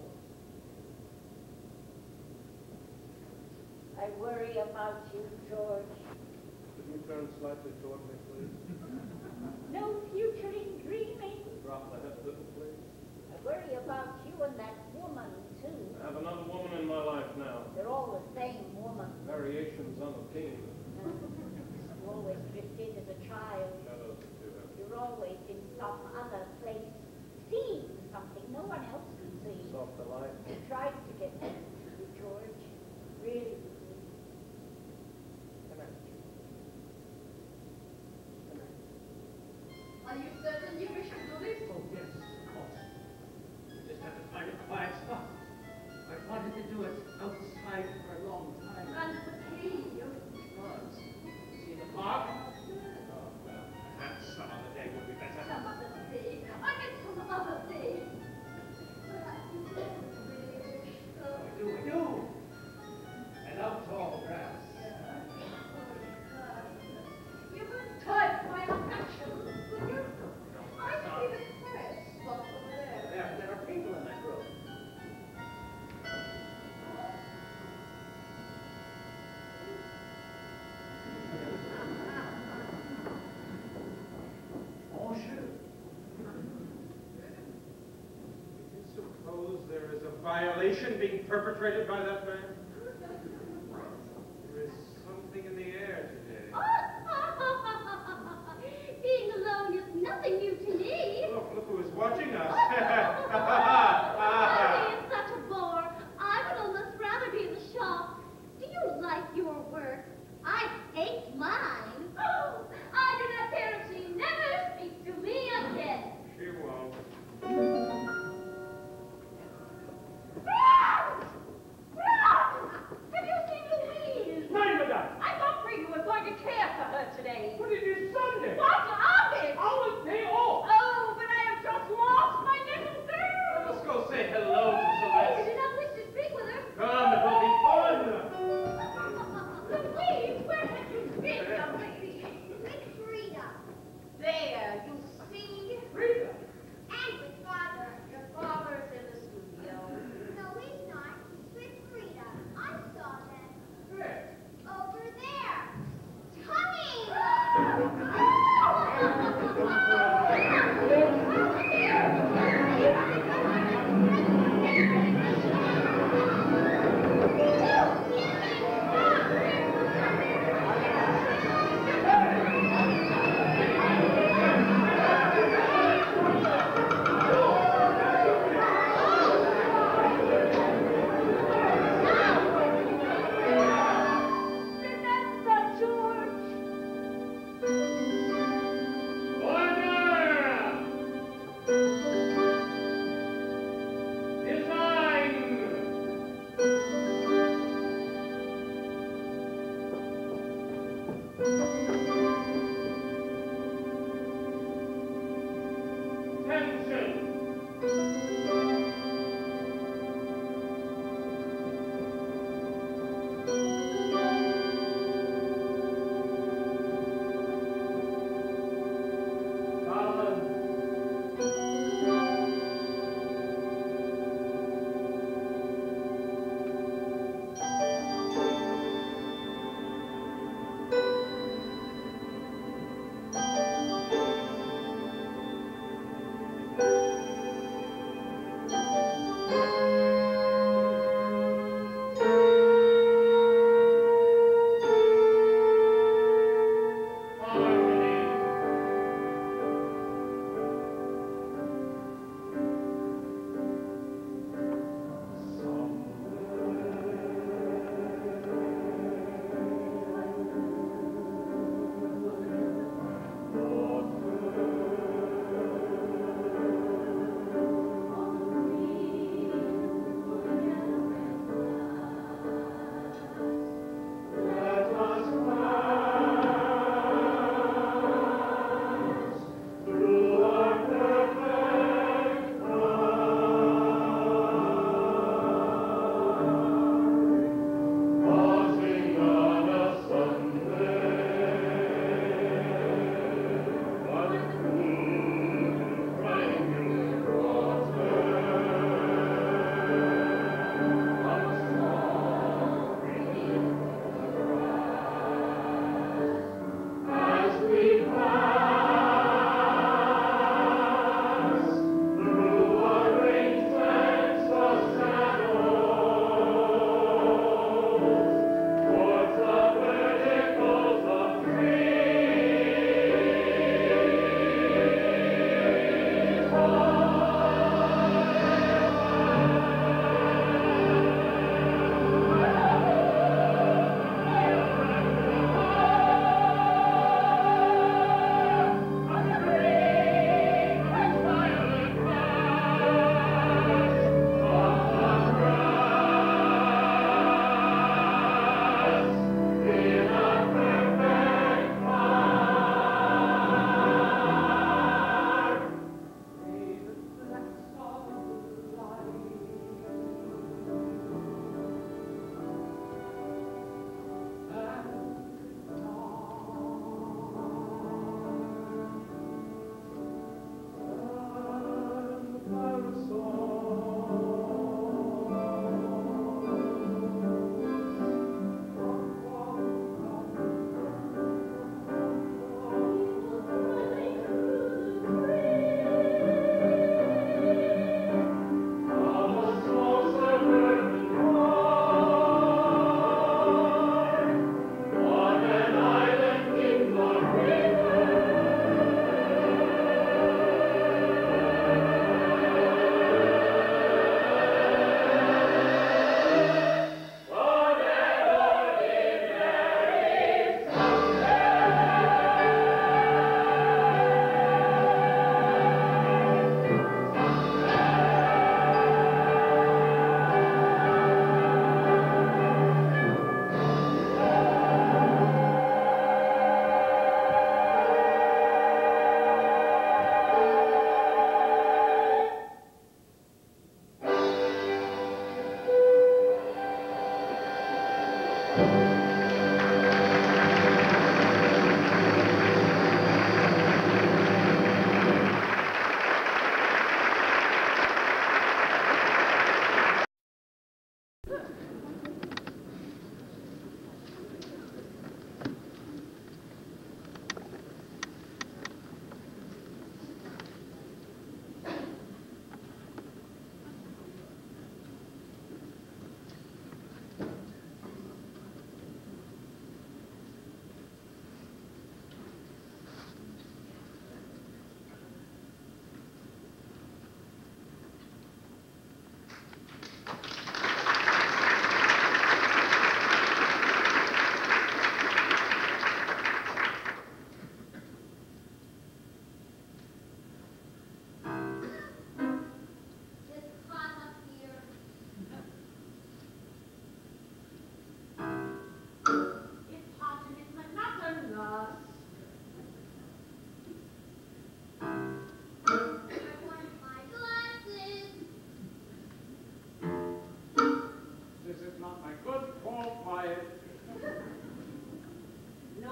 Speaker 1: I worry about you, George.
Speaker 2: Could you turn slightly toward me, please?
Speaker 1: No future in dreaming.
Speaker 2: Drop the head a little, please.
Speaker 1: I worry about you and that woman, too.
Speaker 2: I have another woman in my life now.
Speaker 1: They're all the same woman.
Speaker 2: Variations on the theme.
Speaker 1: You always drifted as a child.
Speaker 2: Shadows that you have.
Speaker 1: You're always in some other place, seeing something no one else can see.
Speaker 2: Soft the light.
Speaker 1: I tried to get back to you, George. Really.
Speaker 6: Are you certain you wish to do this?
Speaker 5: Oh, yes, of course. We just have to find a quiet spot. I've wanted to do it outside for a long time.
Speaker 6: And the key.
Speaker 5: Franz, see the park? Oh, well, perhaps some other day would be better.
Speaker 6: Some other day. I meant some other day. Perhaps you don't really wish to.
Speaker 5: We do. And out tall grass.
Speaker 6: You wouldn't touch my affection, would you? I see the terrace spot over there.
Speaker 5: There are people in that room. Bonjour.
Speaker 4: Do you suppose there is a violation being perpetrated by that man? There is something in the air today.
Speaker 6: Being alone is nothing new to me.
Speaker 4: Look who is watching us.
Speaker 6: Melanie is such a bore. I would almost rather be in the shop. Do you like your work? I hate mine. Oh, I do not care if she never speaks to me again.
Speaker 4: She won't.
Speaker 6: Have you seen Louise?
Speaker 4: Right, madame.
Speaker 6: I thought Frieda was going to care for her today.
Speaker 4: But it is Sunday.
Speaker 6: What of it?
Speaker 4: Our day off.
Speaker 6: Oh, but I have just lost my little girl.
Speaker 4: Let us go say hello to
Speaker 6: I
Speaker 4: Celeste.
Speaker 6: do not wish to speak with her.
Speaker 4: Come, it will be fun.
Speaker 6: Louise, where have you been, young lady?
Speaker 1: With Frieda.
Speaker 6: There, you see?
Speaker 4: Frieda.
Speaker 1: And with Father.
Speaker 6: Your father's in the studio.
Speaker 1: No, he's not. He's with Frieda. I saw them.
Speaker 4: Where?
Speaker 1: Over there. Coming!
Speaker 6: Remember, George.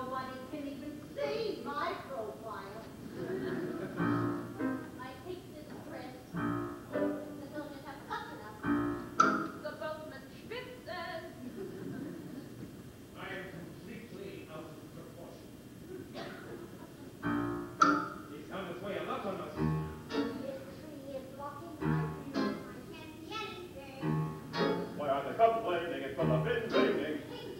Speaker 1: nobody can even see my profile.
Speaker 6: I hate this dress. The soldiers have cut enough. The boatman schwitzen.
Speaker 2: I am completely out of proportion. He's found his way a lot on us.
Speaker 1: This tree is blocking my view. I can't see anything.
Speaker 3: Why are they complaining? It's full of invading.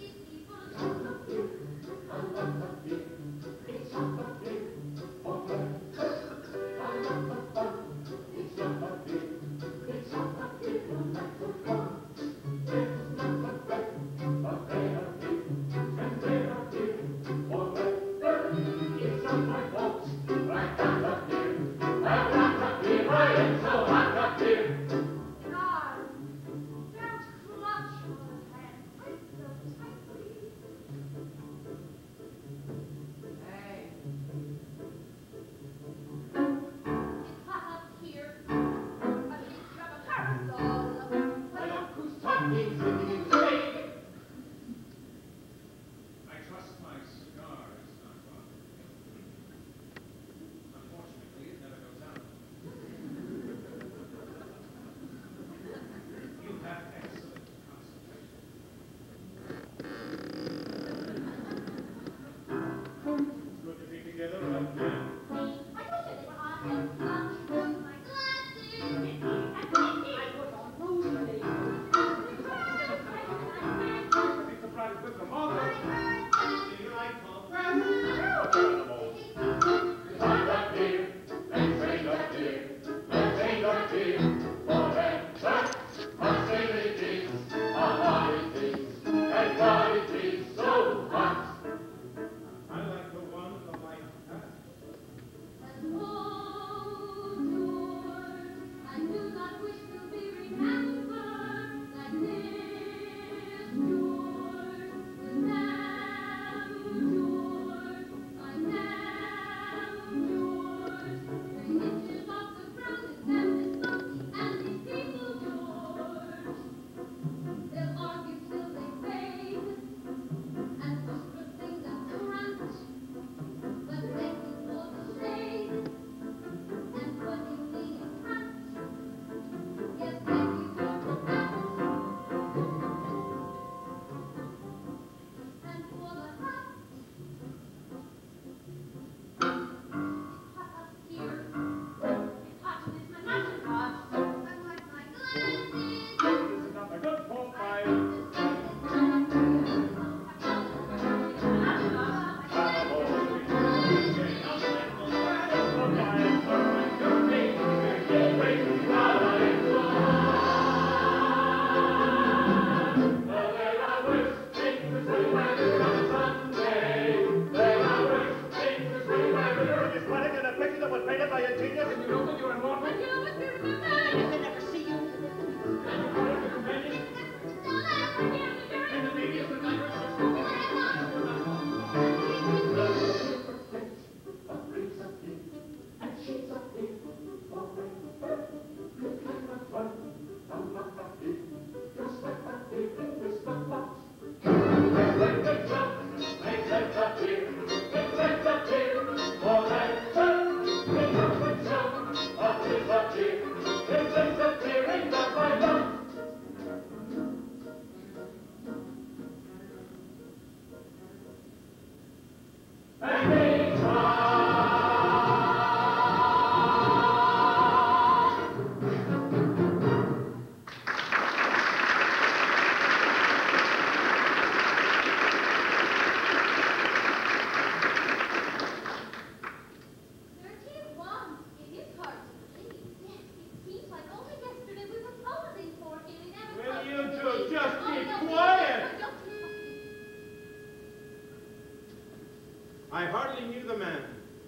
Speaker 8: I hardly knew the man.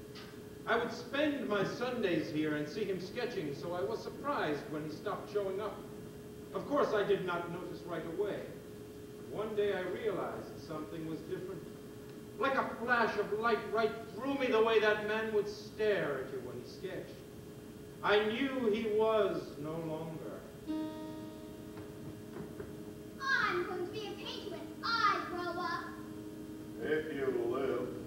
Speaker 8: I would spend my Sundays here and see him sketching, so I was surprised when he stopped showing up. Of course, I did not notice right away. One day I realized something was different. Like a flash of light right through me the way that man would stare at you when he sketched. I knew he was no longer.
Speaker 6: I'm going to be a painter when I grow up.
Speaker 3: If you live.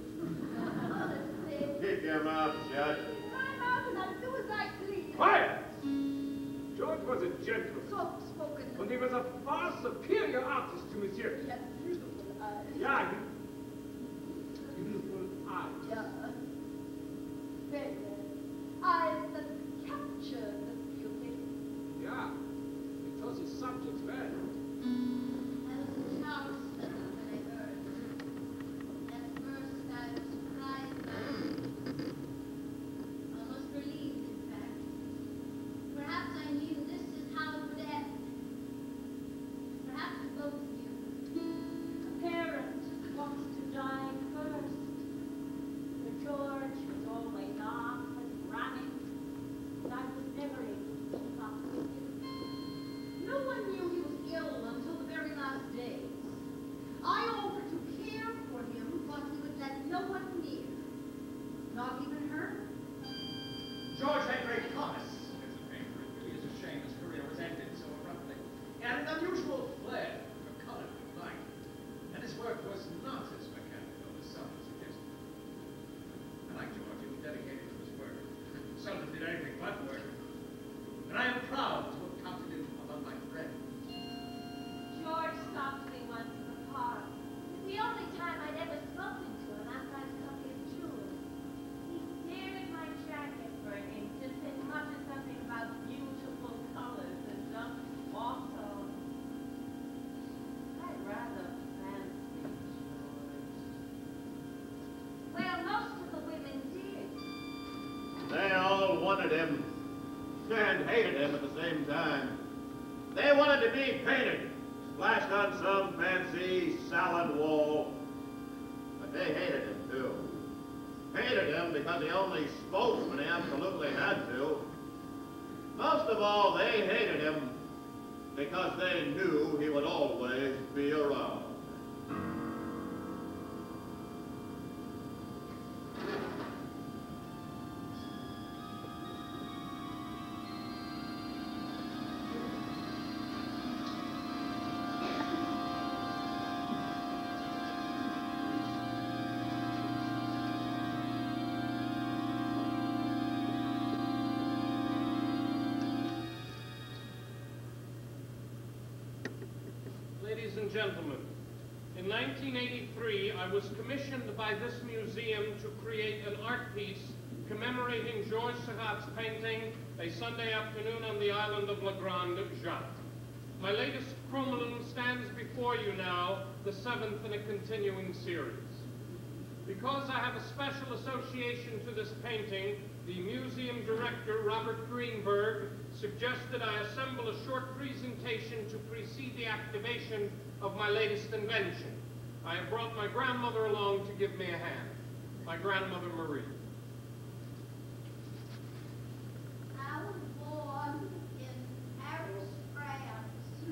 Speaker 3: your mouth shut.
Speaker 1: My mouth and I'll do as I please.
Speaker 4: Quiet! George was a gentleman,
Speaker 1: Soft-spoken.
Speaker 4: and he was a far superior artist to Monsieur.
Speaker 1: He had beautiful eyes.
Speaker 4: Yeah, beautiful eyes.
Speaker 1: Yeah. Very good. Eyes that captured the beauty.
Speaker 4: Yeah, because his subjects well.
Speaker 6: I was a Charleston when I heard. At first I was surprised, almost relieved, in fact. Perhaps I knew this is how it would end. Perhaps both of you.
Speaker 1: A parent wants to die first. For George was always off and running, and I was never able to keep up with him.
Speaker 9: No one knew he was ill until the very last days. I offered to care for him, but he would let no one near. Not even her.
Speaker 5: George had great promise. It's a painter. It really is a shame his career was ended so abruptly. He had an unusual flair for color and light, and his work was not as mechanical as some suggested. I like George. He was dedicated to his work. Seldom did anything but work. And I am proud to have counted him among my friends.
Speaker 1: George stopped me once in the park. It's the only time I'd ever spoken to him after I'd come here, Jules. He stared at my jacket for an instant and muttered something about beautiful colors and just walked on. I rather fancied George. Well, most of the women did.
Speaker 3: They all wanted him and hated him at the same time. They wanted to be painted, splashed on some fancy salad wall. But they hated him too. Hated him because he only spoke when he absolutely had to. Most of all, they hated him because they knew he would always be around.
Speaker 2: Ladies and gentlemen, in 1983, I was commissioned by this museum to create an art piece commemorating Georges Seurat's painting, A Sunday Afternoon on the Island of La Grande Jatte. My latest chromalin stands before you now, the seventh in a continuing series. Because I have a special association to this painting, the museum director, Robert Greenberg, suggested I assemble a short presentation to precede the activation of my latest invention. I have brought my grandmother along to give me a hand, my grandmother Marie.
Speaker 6: I was born in Paris, France,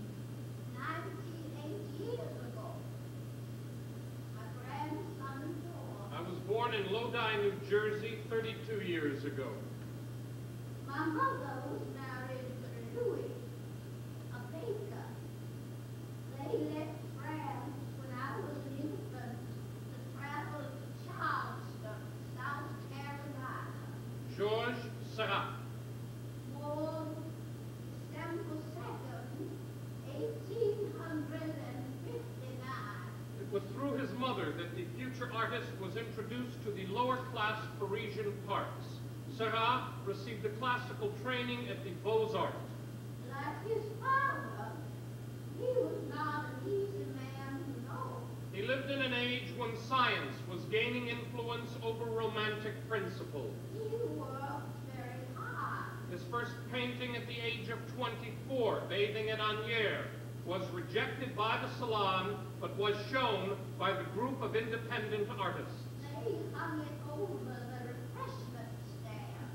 Speaker 6: 98 years ago. My grandson Vaughan.
Speaker 2: I was born in Lodi, New Jersey, 32 years ago.
Speaker 6: My mother was married to Louis, a baker. They left France when I was an infant to travel to Charleston, South Carolina.
Speaker 2: Georges Seurat.
Speaker 6: Born December 2nd, 1859.
Speaker 2: It was through his mother that the future artist was introduced to the lower-class Parisian parts. Seurat received a classical training at the Beaux-Arts.
Speaker 6: Like his father, he was not an easy man to know.
Speaker 2: He lived in an age when science was gaining influence over romantic principles.
Speaker 6: He worked very hard.
Speaker 2: His first painting at the age of 24, Bathing at Asnières, was rejected by the Salon, but was shown by the group of independent artists.
Speaker 6: They hung it over the refreshment stand.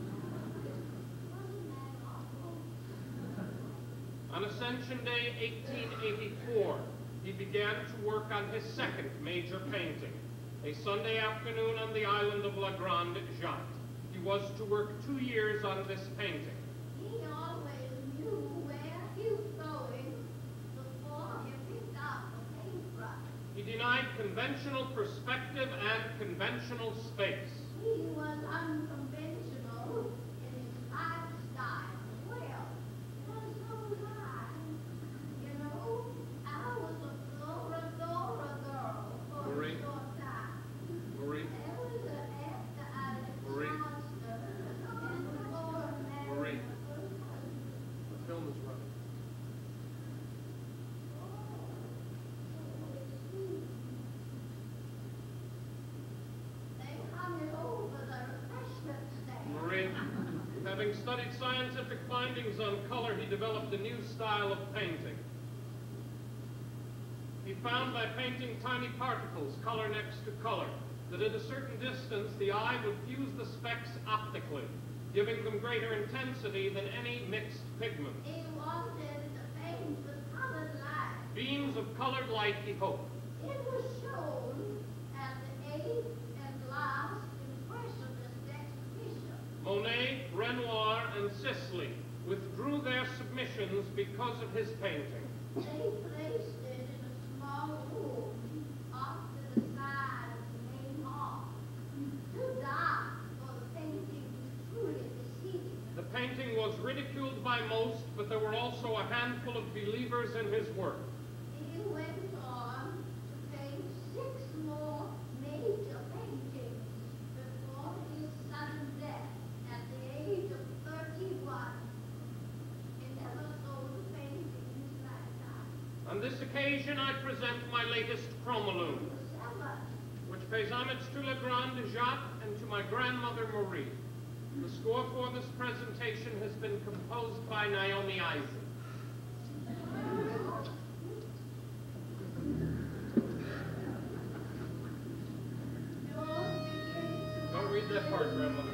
Speaker 2: On Ascension Day 1884, he began to work on his second major painting, A Sunday Afternoon on the Island of La Grande Jatte. He was to work 2 years on this painting.
Speaker 6: He always knew where he was going before he picked up a paintbrush.
Speaker 2: He denied conventional perspective and conventional space.
Speaker 9: He was unconventional in his lifestyle. Well, so was I. You know, I was a Dora girl for
Speaker 2: Marie.
Speaker 9: a short time.
Speaker 2: Marie.
Speaker 9: There was after I left
Speaker 2: Marie.
Speaker 9: Monster and before married
Speaker 2: Marie.
Speaker 9: my first husband.
Speaker 2: The film is running.
Speaker 9: They hung it over the refreshment stand.
Speaker 2: Marie, having studied scientific findings on color, he developed a new style of painting. He found by painting tiny particles, color next to color, that at a certain distance the eye would fuse the specks optically, giving them greater intensity than any mixed pigment.
Speaker 9: He wanted to paint with colored light.
Speaker 2: Beams of colored light, he hoped.
Speaker 9: It was shown at the 8th and last Impressionist exhibition.
Speaker 2: Monet, Renoir, and Sisley withdrew their submissions because of his painting.
Speaker 9: They placed it in a small room off to the side of the main hall. Too dark for the painting to truly be seen.
Speaker 2: The painting was ridiculed by most, but there were also a handful of believers in his work.
Speaker 9: He went on to paint 6 more major paintings before his sudden death at the age of 31. He never sold a painting in his lifetime.
Speaker 2: On this occasion, I present my latest chromolume, which pays homage to Le Grand Jacques and to my grandmother Marie. The score for this presentation has been composed by Naomi Isaac. Don't read that part, grandmother.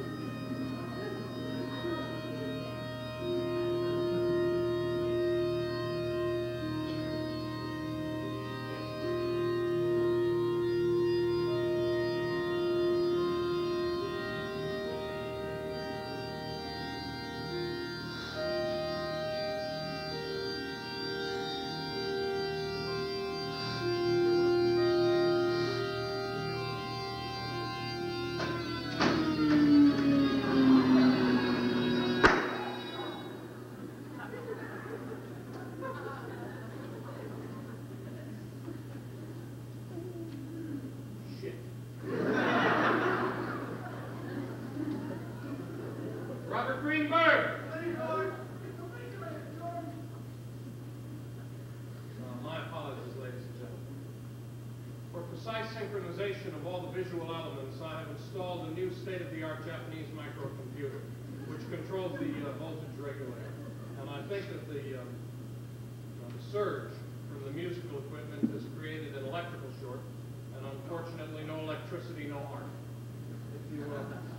Speaker 2: Synchronization of all the visual elements, I have installed a new state-of-the-art Japanese microcomputer, which controls the voltage regulator. And I think that the surge from the musical equipment has created an electrical short, and unfortunately, no electricity, no art. If you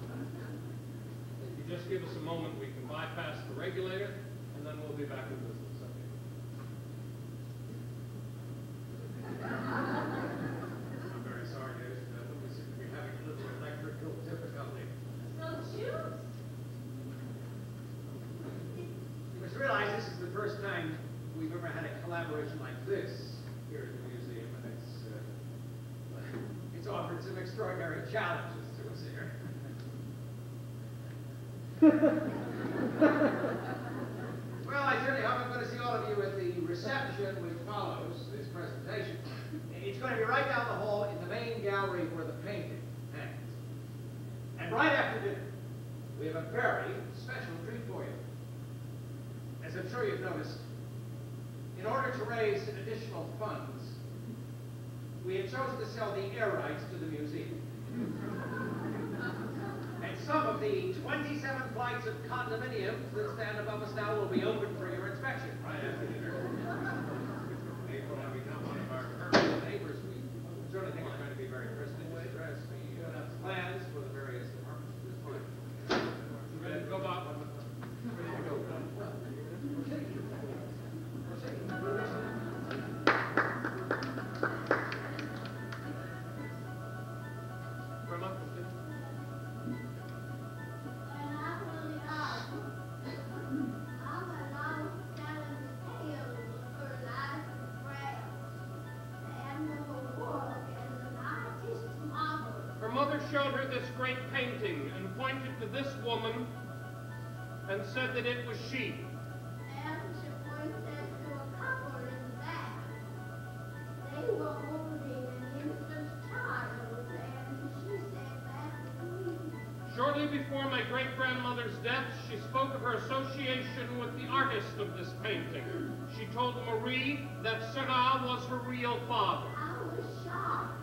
Speaker 2: just give us a moment, we can bypass the regulator, and then we'll be back in business.
Speaker 5: First time we've ever had a collaboration like this here at the museum, and it's offered some extraordinary challenges to us here. Well, I certainly hope I'm going to see all of you at the reception which follows this presentation. It's going to be right down the hall in the main gallery where the painting hangs. And right after dinner, we have a very special treat for you. As I'm sure you've noticed, in order to raise additional funds, we have chosen to sell the air rights to the museum. And some of the 27 flights of condominiums that stand above us now will be open for your inspection right after dinner. Maybe when I become one of our permanent neighbors, we certainly think it's going to be very prestigious dress. We have plans for the various departments at this point.
Speaker 2: Ready to go, Bob? Ready to go. mother showed her this great painting and pointed to this woman and said that it was she.
Speaker 9: And she pointed to a couple in the back. They were holding an infant child, and she said that was me.
Speaker 2: Shortly before my great-grandmother's death, she spoke of her association with the artist of this painting. She told Marie that Seurat was her real father.
Speaker 9: I was shocked.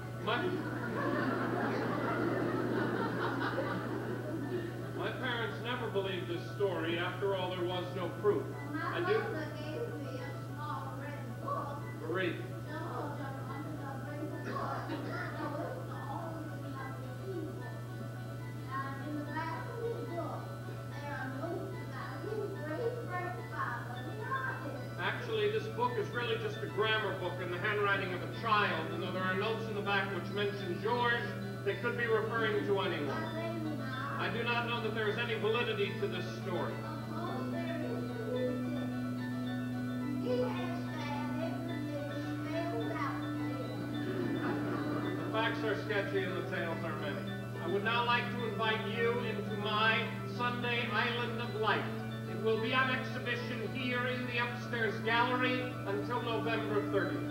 Speaker 2: My parents never believed this story. After all, there was no proof.
Speaker 9: My mother gave me a small red book.
Speaker 2: Marie.
Speaker 9: George, I wanted to bring the book. So it's all about the people. And in the back of the book, there are notes about his great-grandfather, the artist.
Speaker 2: Actually, this book is really just a grammar book in the handwriting of a child, and though there are notes in the back which mention George, they could be referring to anyone. I do not know that there is any validity to this story.
Speaker 9: Of course there is validity. He has to have everything spelled out there.
Speaker 2: The facts are sketchy and the tales are many. I would now like to invite you into my Sunday Island of Light. It will be on exhibition here in the upstairs gallery until November 30th.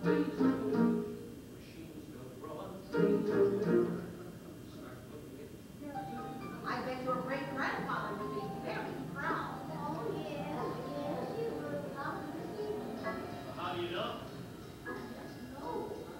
Speaker 2: trees. Machines don't grow on trees. Start looking at
Speaker 9: I bet your great-grandfather would be very proud. Oh, yes, he would love to see me.
Speaker 3: How do you know?
Speaker 9: I just know.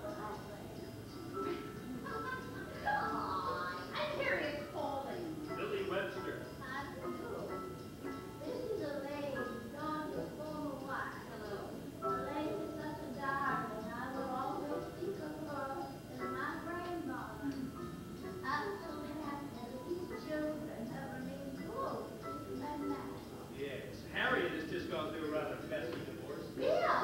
Speaker 9: Come on, I hear it's falling.
Speaker 3: Lily Webster.
Speaker 9: I do. This is Elaine, John's former wife. Hello. Elaine is such a darling. I will always think of her as my grandmother. I'm so happy that these children have remained close. Isn't that nice?
Speaker 3: Yes. Harriet has just gone through a rather messy divorce.
Speaker 9: Bill!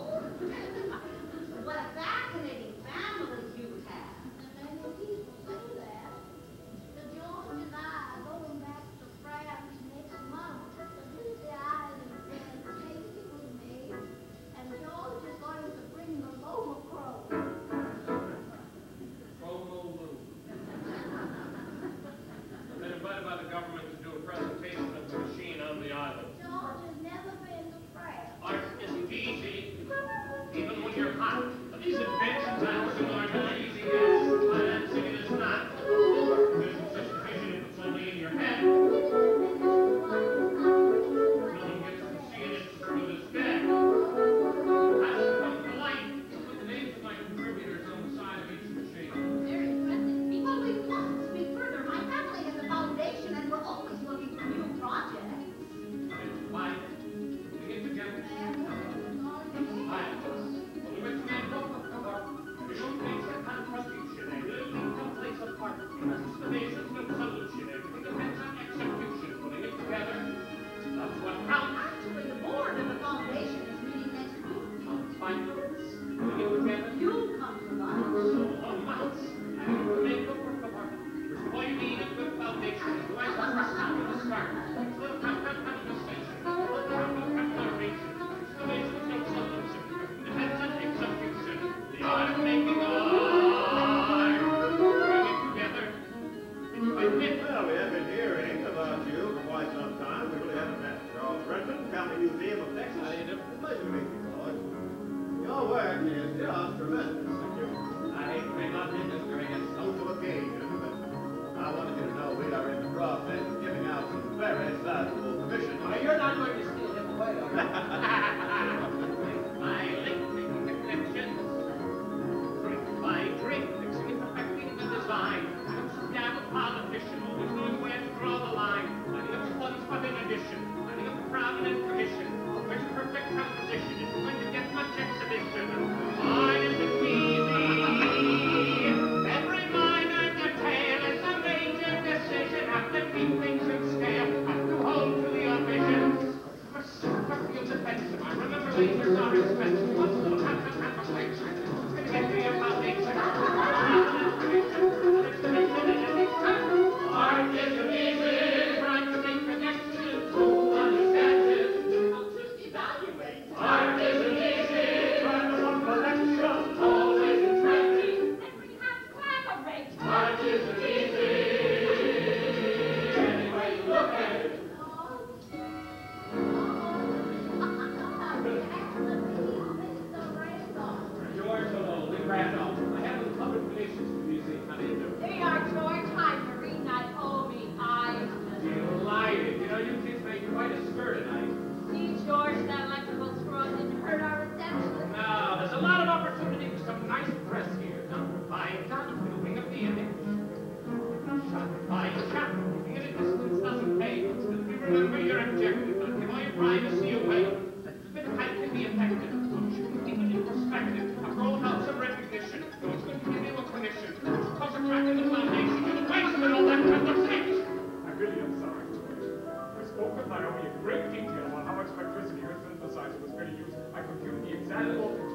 Speaker 9: What a fascinating family you have. Many people say that. The George and I are going back to France next month to visit the island and Casey with me. And George is going to bring the Loma Crow.
Speaker 2: Promo Lou. I've been invited by the government to do a presentation of the machine on the island.
Speaker 9: George has never been to France.
Speaker 2: Art isn't easy, even when you're hot. But these inventions I was aren't as easy as financing it is not. There's such a vision if it's only in your head. No one gets to see it through this deck. It has to come to light. Put the names of my contributors on the side of each machine.
Speaker 9: Very interesting people. We must speak further. My family has a foundation and we're always looking for new projects.
Speaker 2: Why? Putting it together. Why? Well, we recommend both of them. We don't place a contribution. They really don't place a part. Estimations no solution. Everything depends on execution. Putting it together. That's what counts.
Speaker 9: Actually, the board of the foundation is meeting next week.
Speaker 2: 5 minutes. Putting it together.
Speaker 9: You'll come to lunch.
Speaker 2: So long months. And you can make the work of art. First of all, you need a good foundation. Do I start from the start? It's a little conversation. A little declaration. Excavations no solution. Depends on execution. The art of making art. Bring it together.
Speaker 3: Well, we have been hearing about you for quite some time. We really haven't met Charles Redmond, County Museum of Texas. It's a pleasure to meet you, George. Your work is just tremendous. Thank you.
Speaker 2: I hate to bring up business during a
Speaker 3: Social occasion, but I wanted you to know we are in the process of giving out some very sizable commissions.
Speaker 2: You're not going to steal him away, are you? My link-making connections. Drink by drink, mixing and perfecting the design. I'm some damn politician, always knowing where to draw the line. Lining up the funds, but in addition, lining up the crowd and commission. Where's the perfect composition? If you're going to get much exhibition, mine isn't easy. Every minor detail is a major decision. Have to keep things in scale. Have to hold to your visions. For field defensive, I remember lasers are expensive. What's the conversation? It's going to get to your foundation. Art isn't easy. Trying to make connections. Who understands it? I'll just evaluate. Art isn't easy. Trying to run collections. Always entrancing.
Speaker 6: And we have to collaborate.
Speaker 2: Art isn't easy. Any way you look at it. George, hello. Lynn Randolph. I have the public relations museum. How do you do?
Speaker 6: There you are, George. Hi, Marie. Not me.
Speaker 2: Delighted. You know, you kids made quite a stir tonight.
Speaker 6: See, George, that electrical screw didn't hurt our reception.
Speaker 2: No, there's a lot of opportunity for some nice press here. Done by shot, moving up the image. Shot by shot, keeping it a distance doesn't pay. But if you remember your objective, don't give all your privacy away. A bit of height can be effective. Don't you can keep it in perspective. After all, help some recognition. No one's going to give you a commission. Cause a crack in the foundation. You're the waste of it, all that kind of things.
Speaker 4: I really am sorry, George. We spoke with Naomi in great detail on how much electricity her synthesizer was going to use. I computed the exact voltage.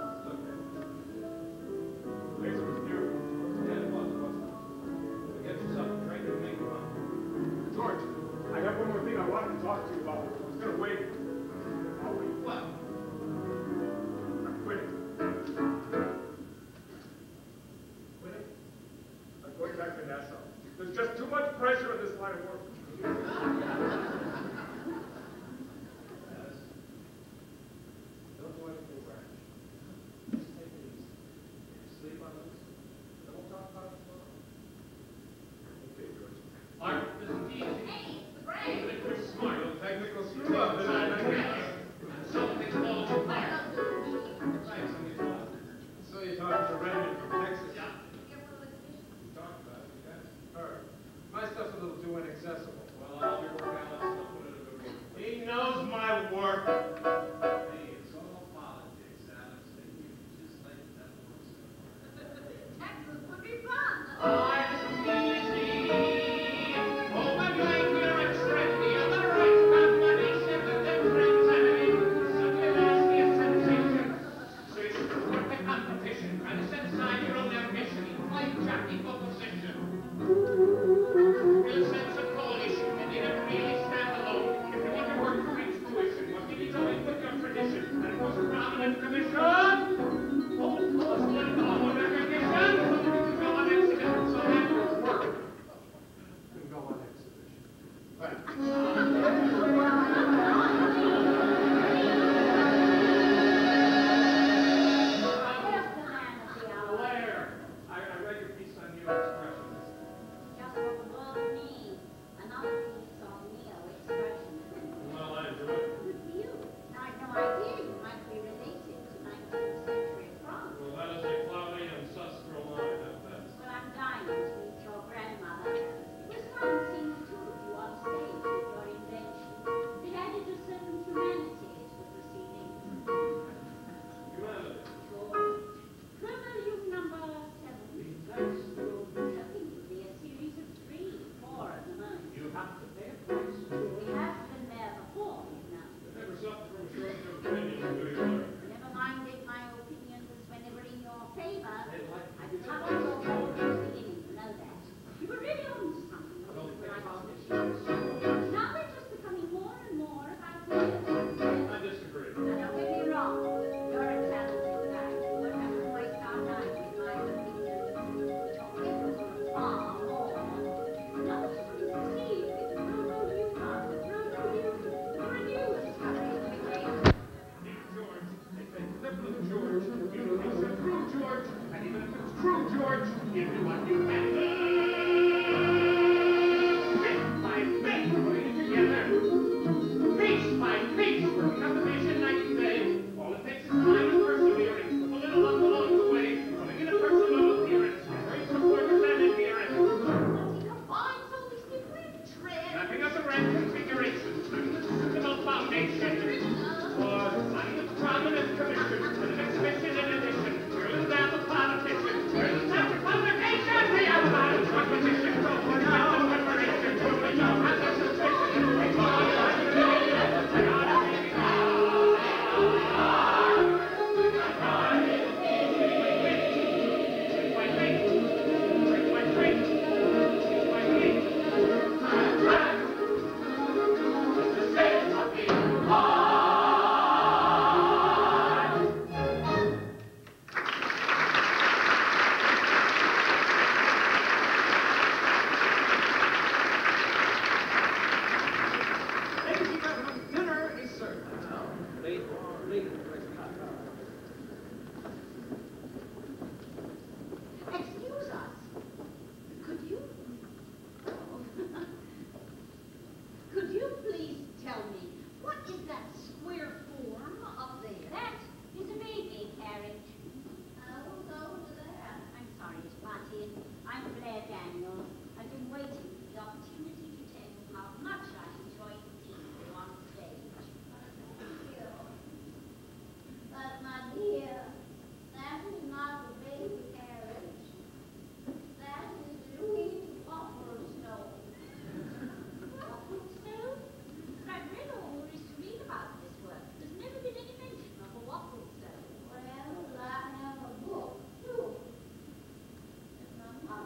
Speaker 4: The laser was beautiful.
Speaker 2: Yeah, it was. Get yourself a drink and make it run.
Speaker 4: George, I have one more thing I wanted to talk to you about. I was going to wait. I'll wait.
Speaker 2: What?
Speaker 4: I'm quitting.
Speaker 2: Quitting?
Speaker 4: I'm going back to Nassau. There's just too much pressure in this line of work.
Speaker 2: Yes. Don't do anything rash. Give me what you can do. Bit by bit, putting it together. Piece by piece, working up the vision night and day. All it takes is time and perseverance, with a little luck along the way, putting in a personal appearance, great supporters and adherents.
Speaker 9: But he combines all these different trends.
Speaker 2: Mapping up the right configurations, turning the suitable foundation. For money of prominent commission, for the next mission in addition, drilling down the politician, turning down the publication, the outline, competition, so for now, preparation, proving your hazard suspicion, and
Speaker 9: I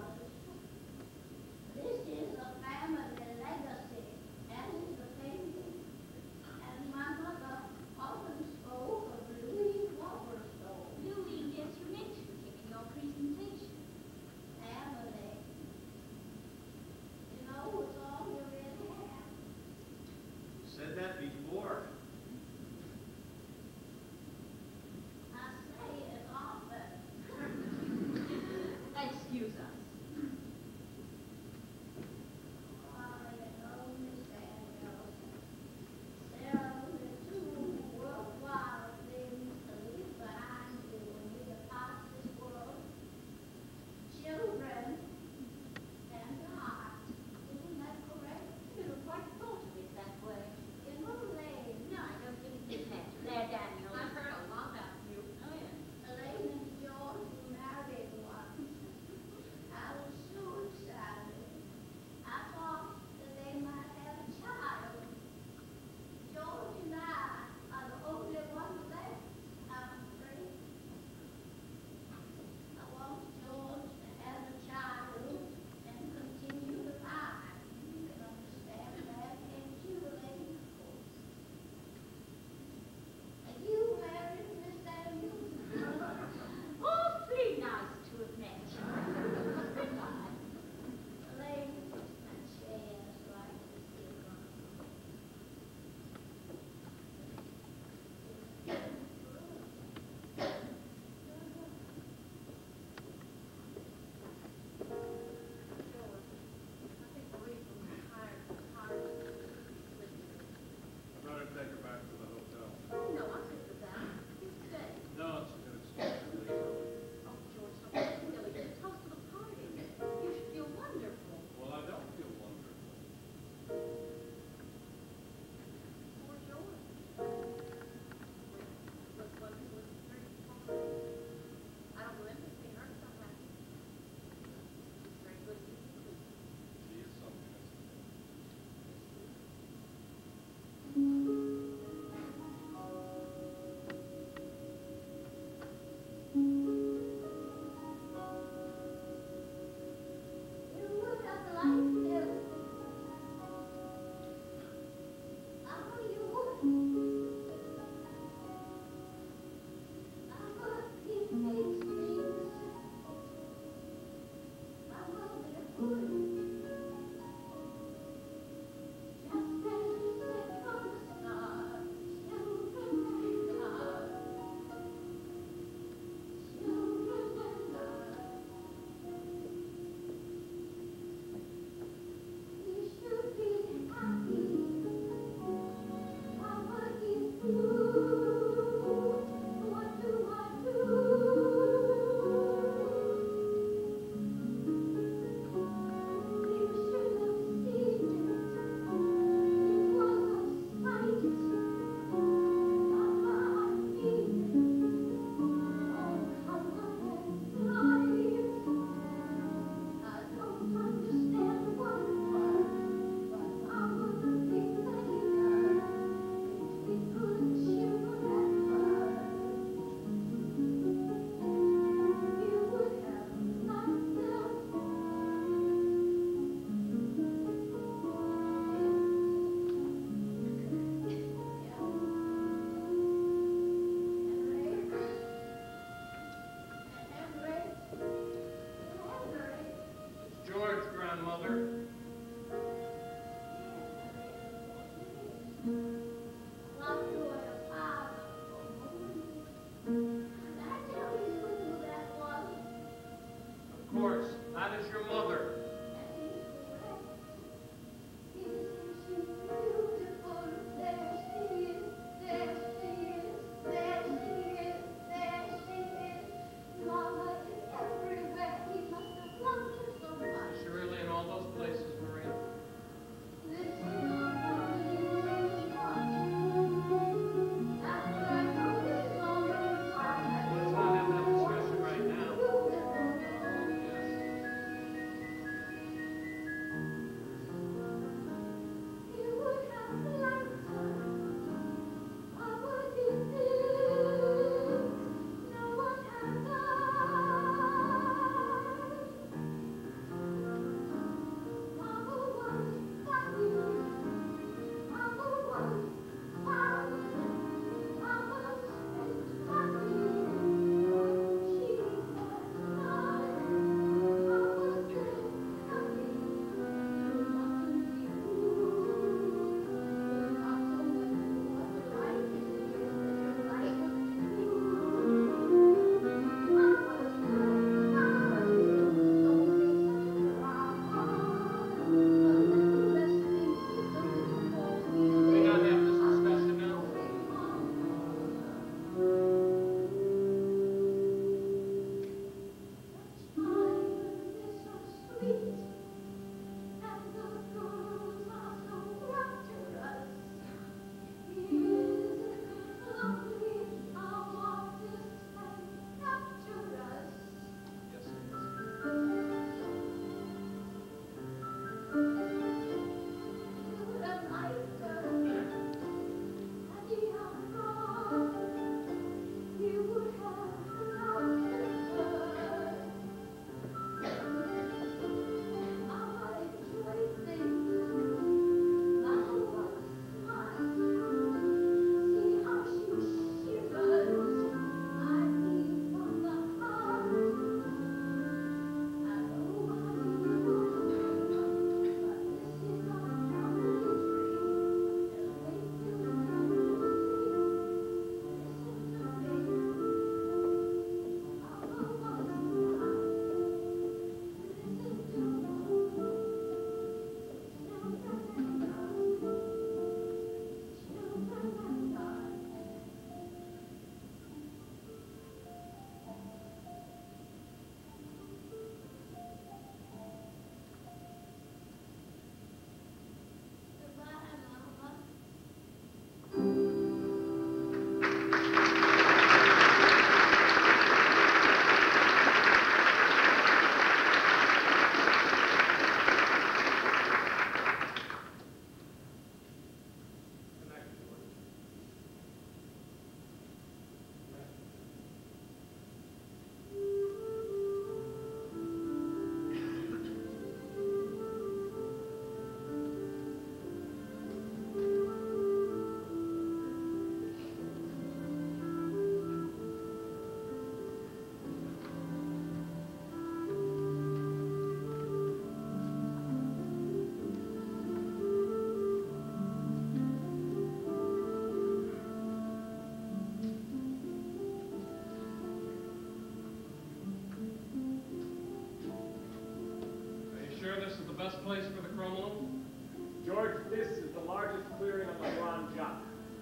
Speaker 2: best place for the chromolome?
Speaker 4: George, this is the largest clearing on the Vaughan job.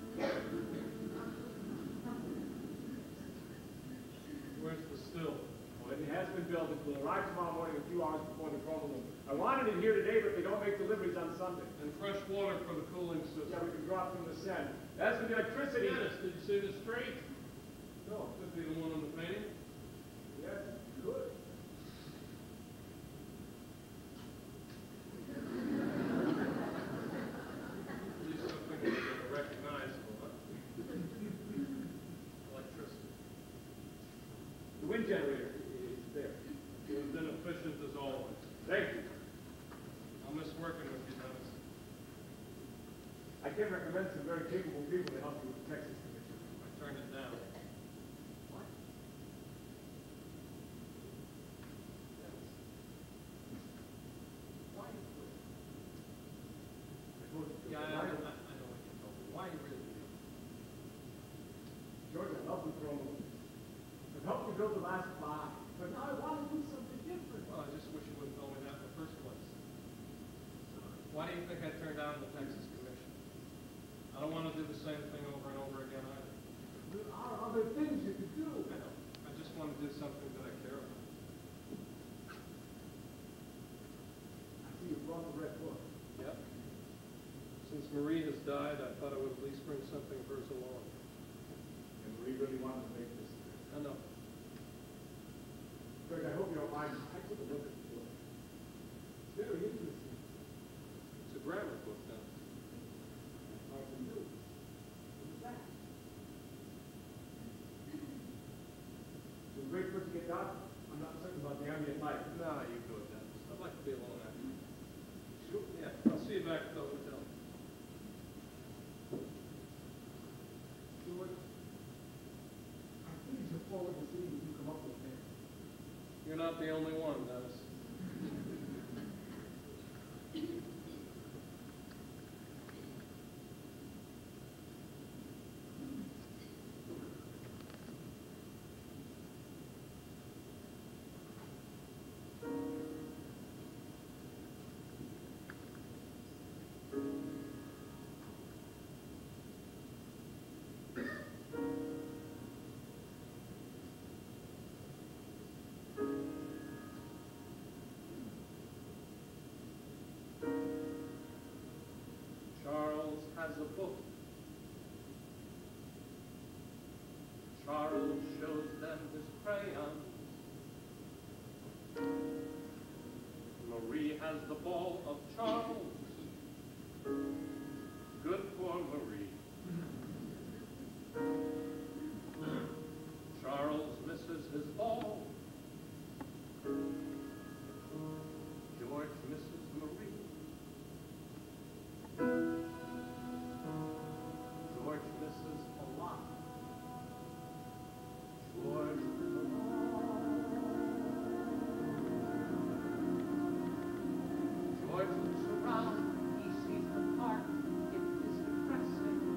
Speaker 2: Where's the still?
Speaker 4: Well, it has been built. It will arrive tomorrow morning a few hours before the chromolome. I wanted it here today, but they don't make deliveries on Sunday.
Speaker 2: And fresh water for the cooling system.
Speaker 4: Yeah, we can draw from the Seine. As for the electricity...
Speaker 2: Dennis, did you see the street?
Speaker 4: No.
Speaker 2: Could be the one on the painting.
Speaker 4: Yes, good.
Speaker 2: At least something recognizable, huh? Electricity.
Speaker 4: The wind generator is there.
Speaker 2: It was inefficient as always.
Speaker 4: Thank you.
Speaker 2: I'll miss working with you, Dennis.
Speaker 4: I can recommend some very capable people to help you with the Texas Commission.
Speaker 2: I turned it down.
Speaker 4: What? Why you quit? I told you.
Speaker 2: Yeah, I know what you told me. Why you really do?
Speaker 4: George, I love the chromolome. I've helped you build the last 5, but now I want to do something different.
Speaker 2: Well, I just wish you wouldn't tell me that in the first place. Why do you think I turned down the Texas Commission? I don't want to do the same thing over and over again either.
Speaker 4: There are other things you could do.
Speaker 2: I know. I just want to do something that I care about.
Speaker 4: I see you brought the red book.
Speaker 2: Yep. Since Marie has died, I thought I would at least bring something of hers along.
Speaker 4: And Marie really wanted to make this.
Speaker 2: I know.
Speaker 4: Greg, I hope you don't mind. I took a look at the book. It's very interesting.
Speaker 2: It's a grammar book, then.
Speaker 4: Hard to do. What is that? It's a great book to get done. I'm not certain about the ambient life.
Speaker 2: No, you go, Dennis. I'd like to be alone after.
Speaker 4: Sure.
Speaker 2: Yeah, I'll see you back at the hotel.
Speaker 4: George, I'm pleased to forward to seeing what you come up with, man.
Speaker 2: You're not the only one, Dennis. Charles has a book. Charles shows them his crayons. Marie has the ball of Charles. Good for Marie. Charles misses his ball. George misses Marie. George misses a lot. George is alone. George looks around. He sees the park. It is depressing.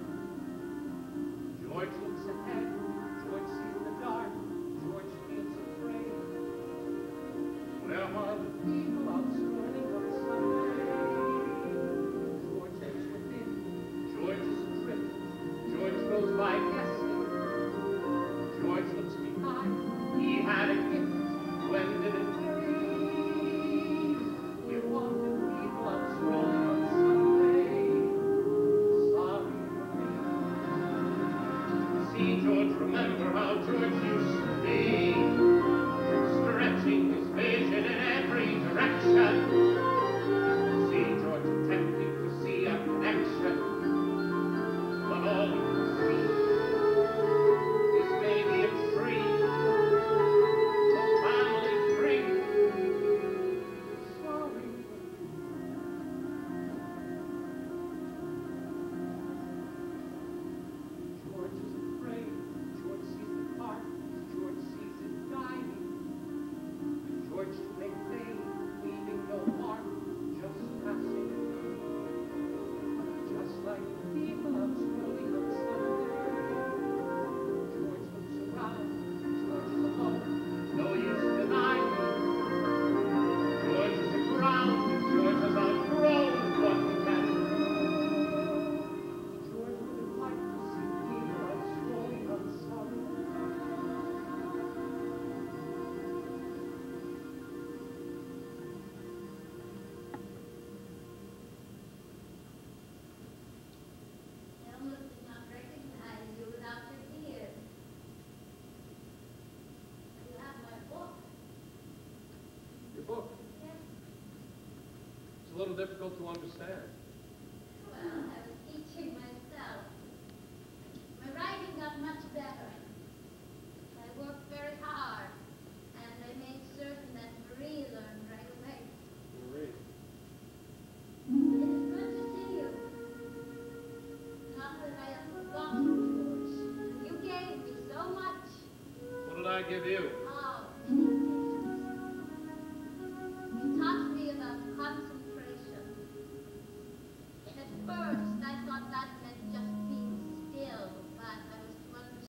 Speaker 7: book.
Speaker 9: Yes.
Speaker 7: It's a little difficult to understand.
Speaker 9: Well, I was teaching myself. My writing got much better. I worked very hard, and I made certain that Marie learned right away.
Speaker 7: Marie.
Speaker 9: It is good to see you. Not that I have forgotten, George. You gave me so much.
Speaker 7: What did I give you?
Speaker 9: Oh, many things. You taught me about concentration. At first, I thought that meant just being still, but I was to understand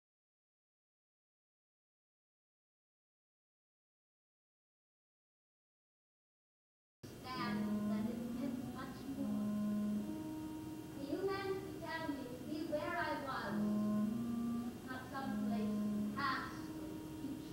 Speaker 9: that it meant much more. You meant to tell me to be where I was, not someplace past or future.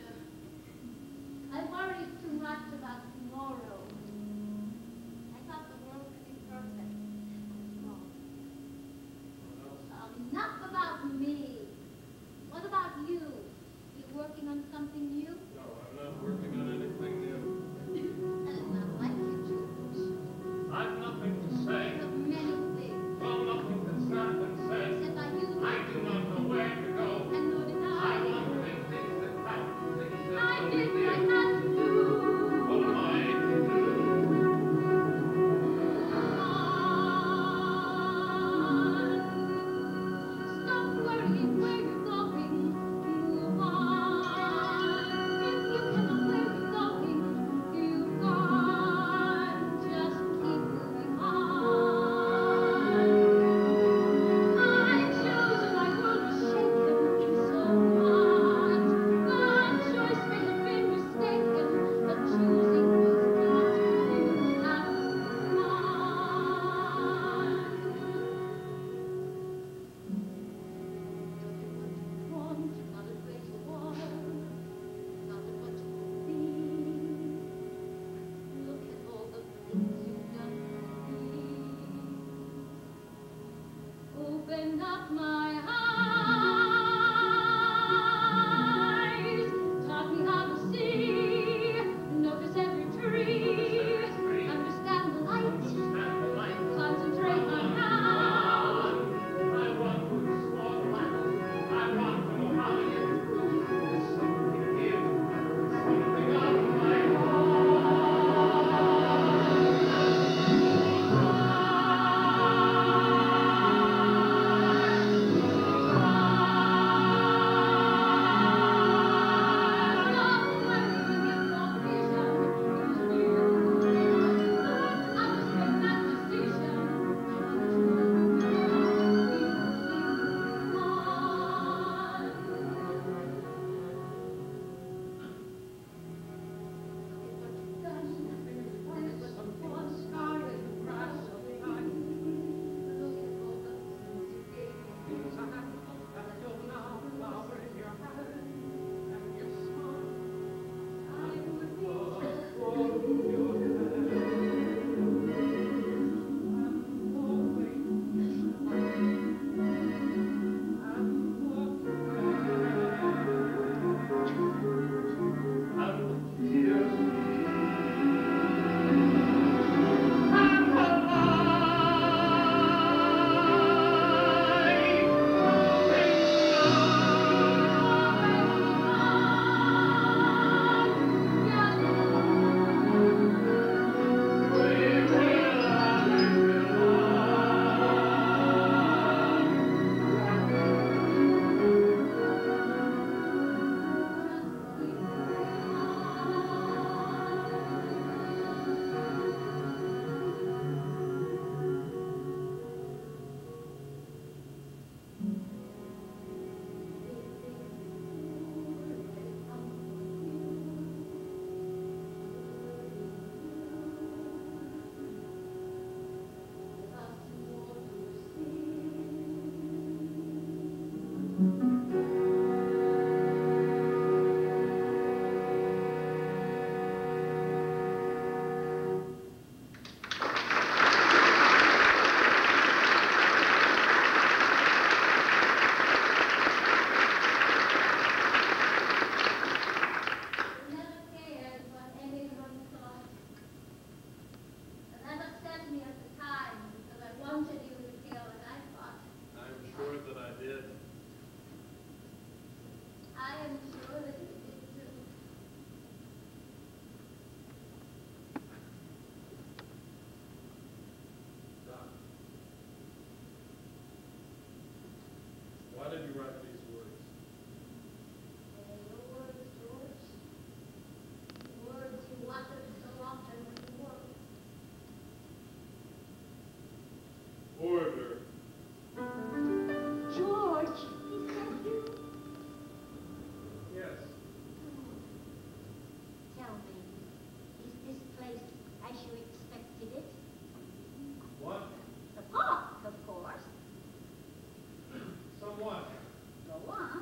Speaker 6: as you expected it.
Speaker 2: What?
Speaker 6: The park, of course.
Speaker 2: Somewhat.
Speaker 6: Go on.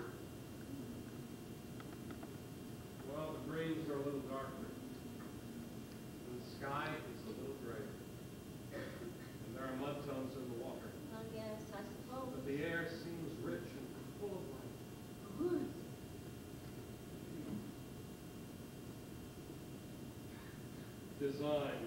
Speaker 2: Well, the greens are a little darker. And the sky is a little grayer. And there are mud tones in the water.
Speaker 6: Oh, yes, I suppose.
Speaker 2: But the air seems rich and full of life.
Speaker 6: Good.
Speaker 2: Design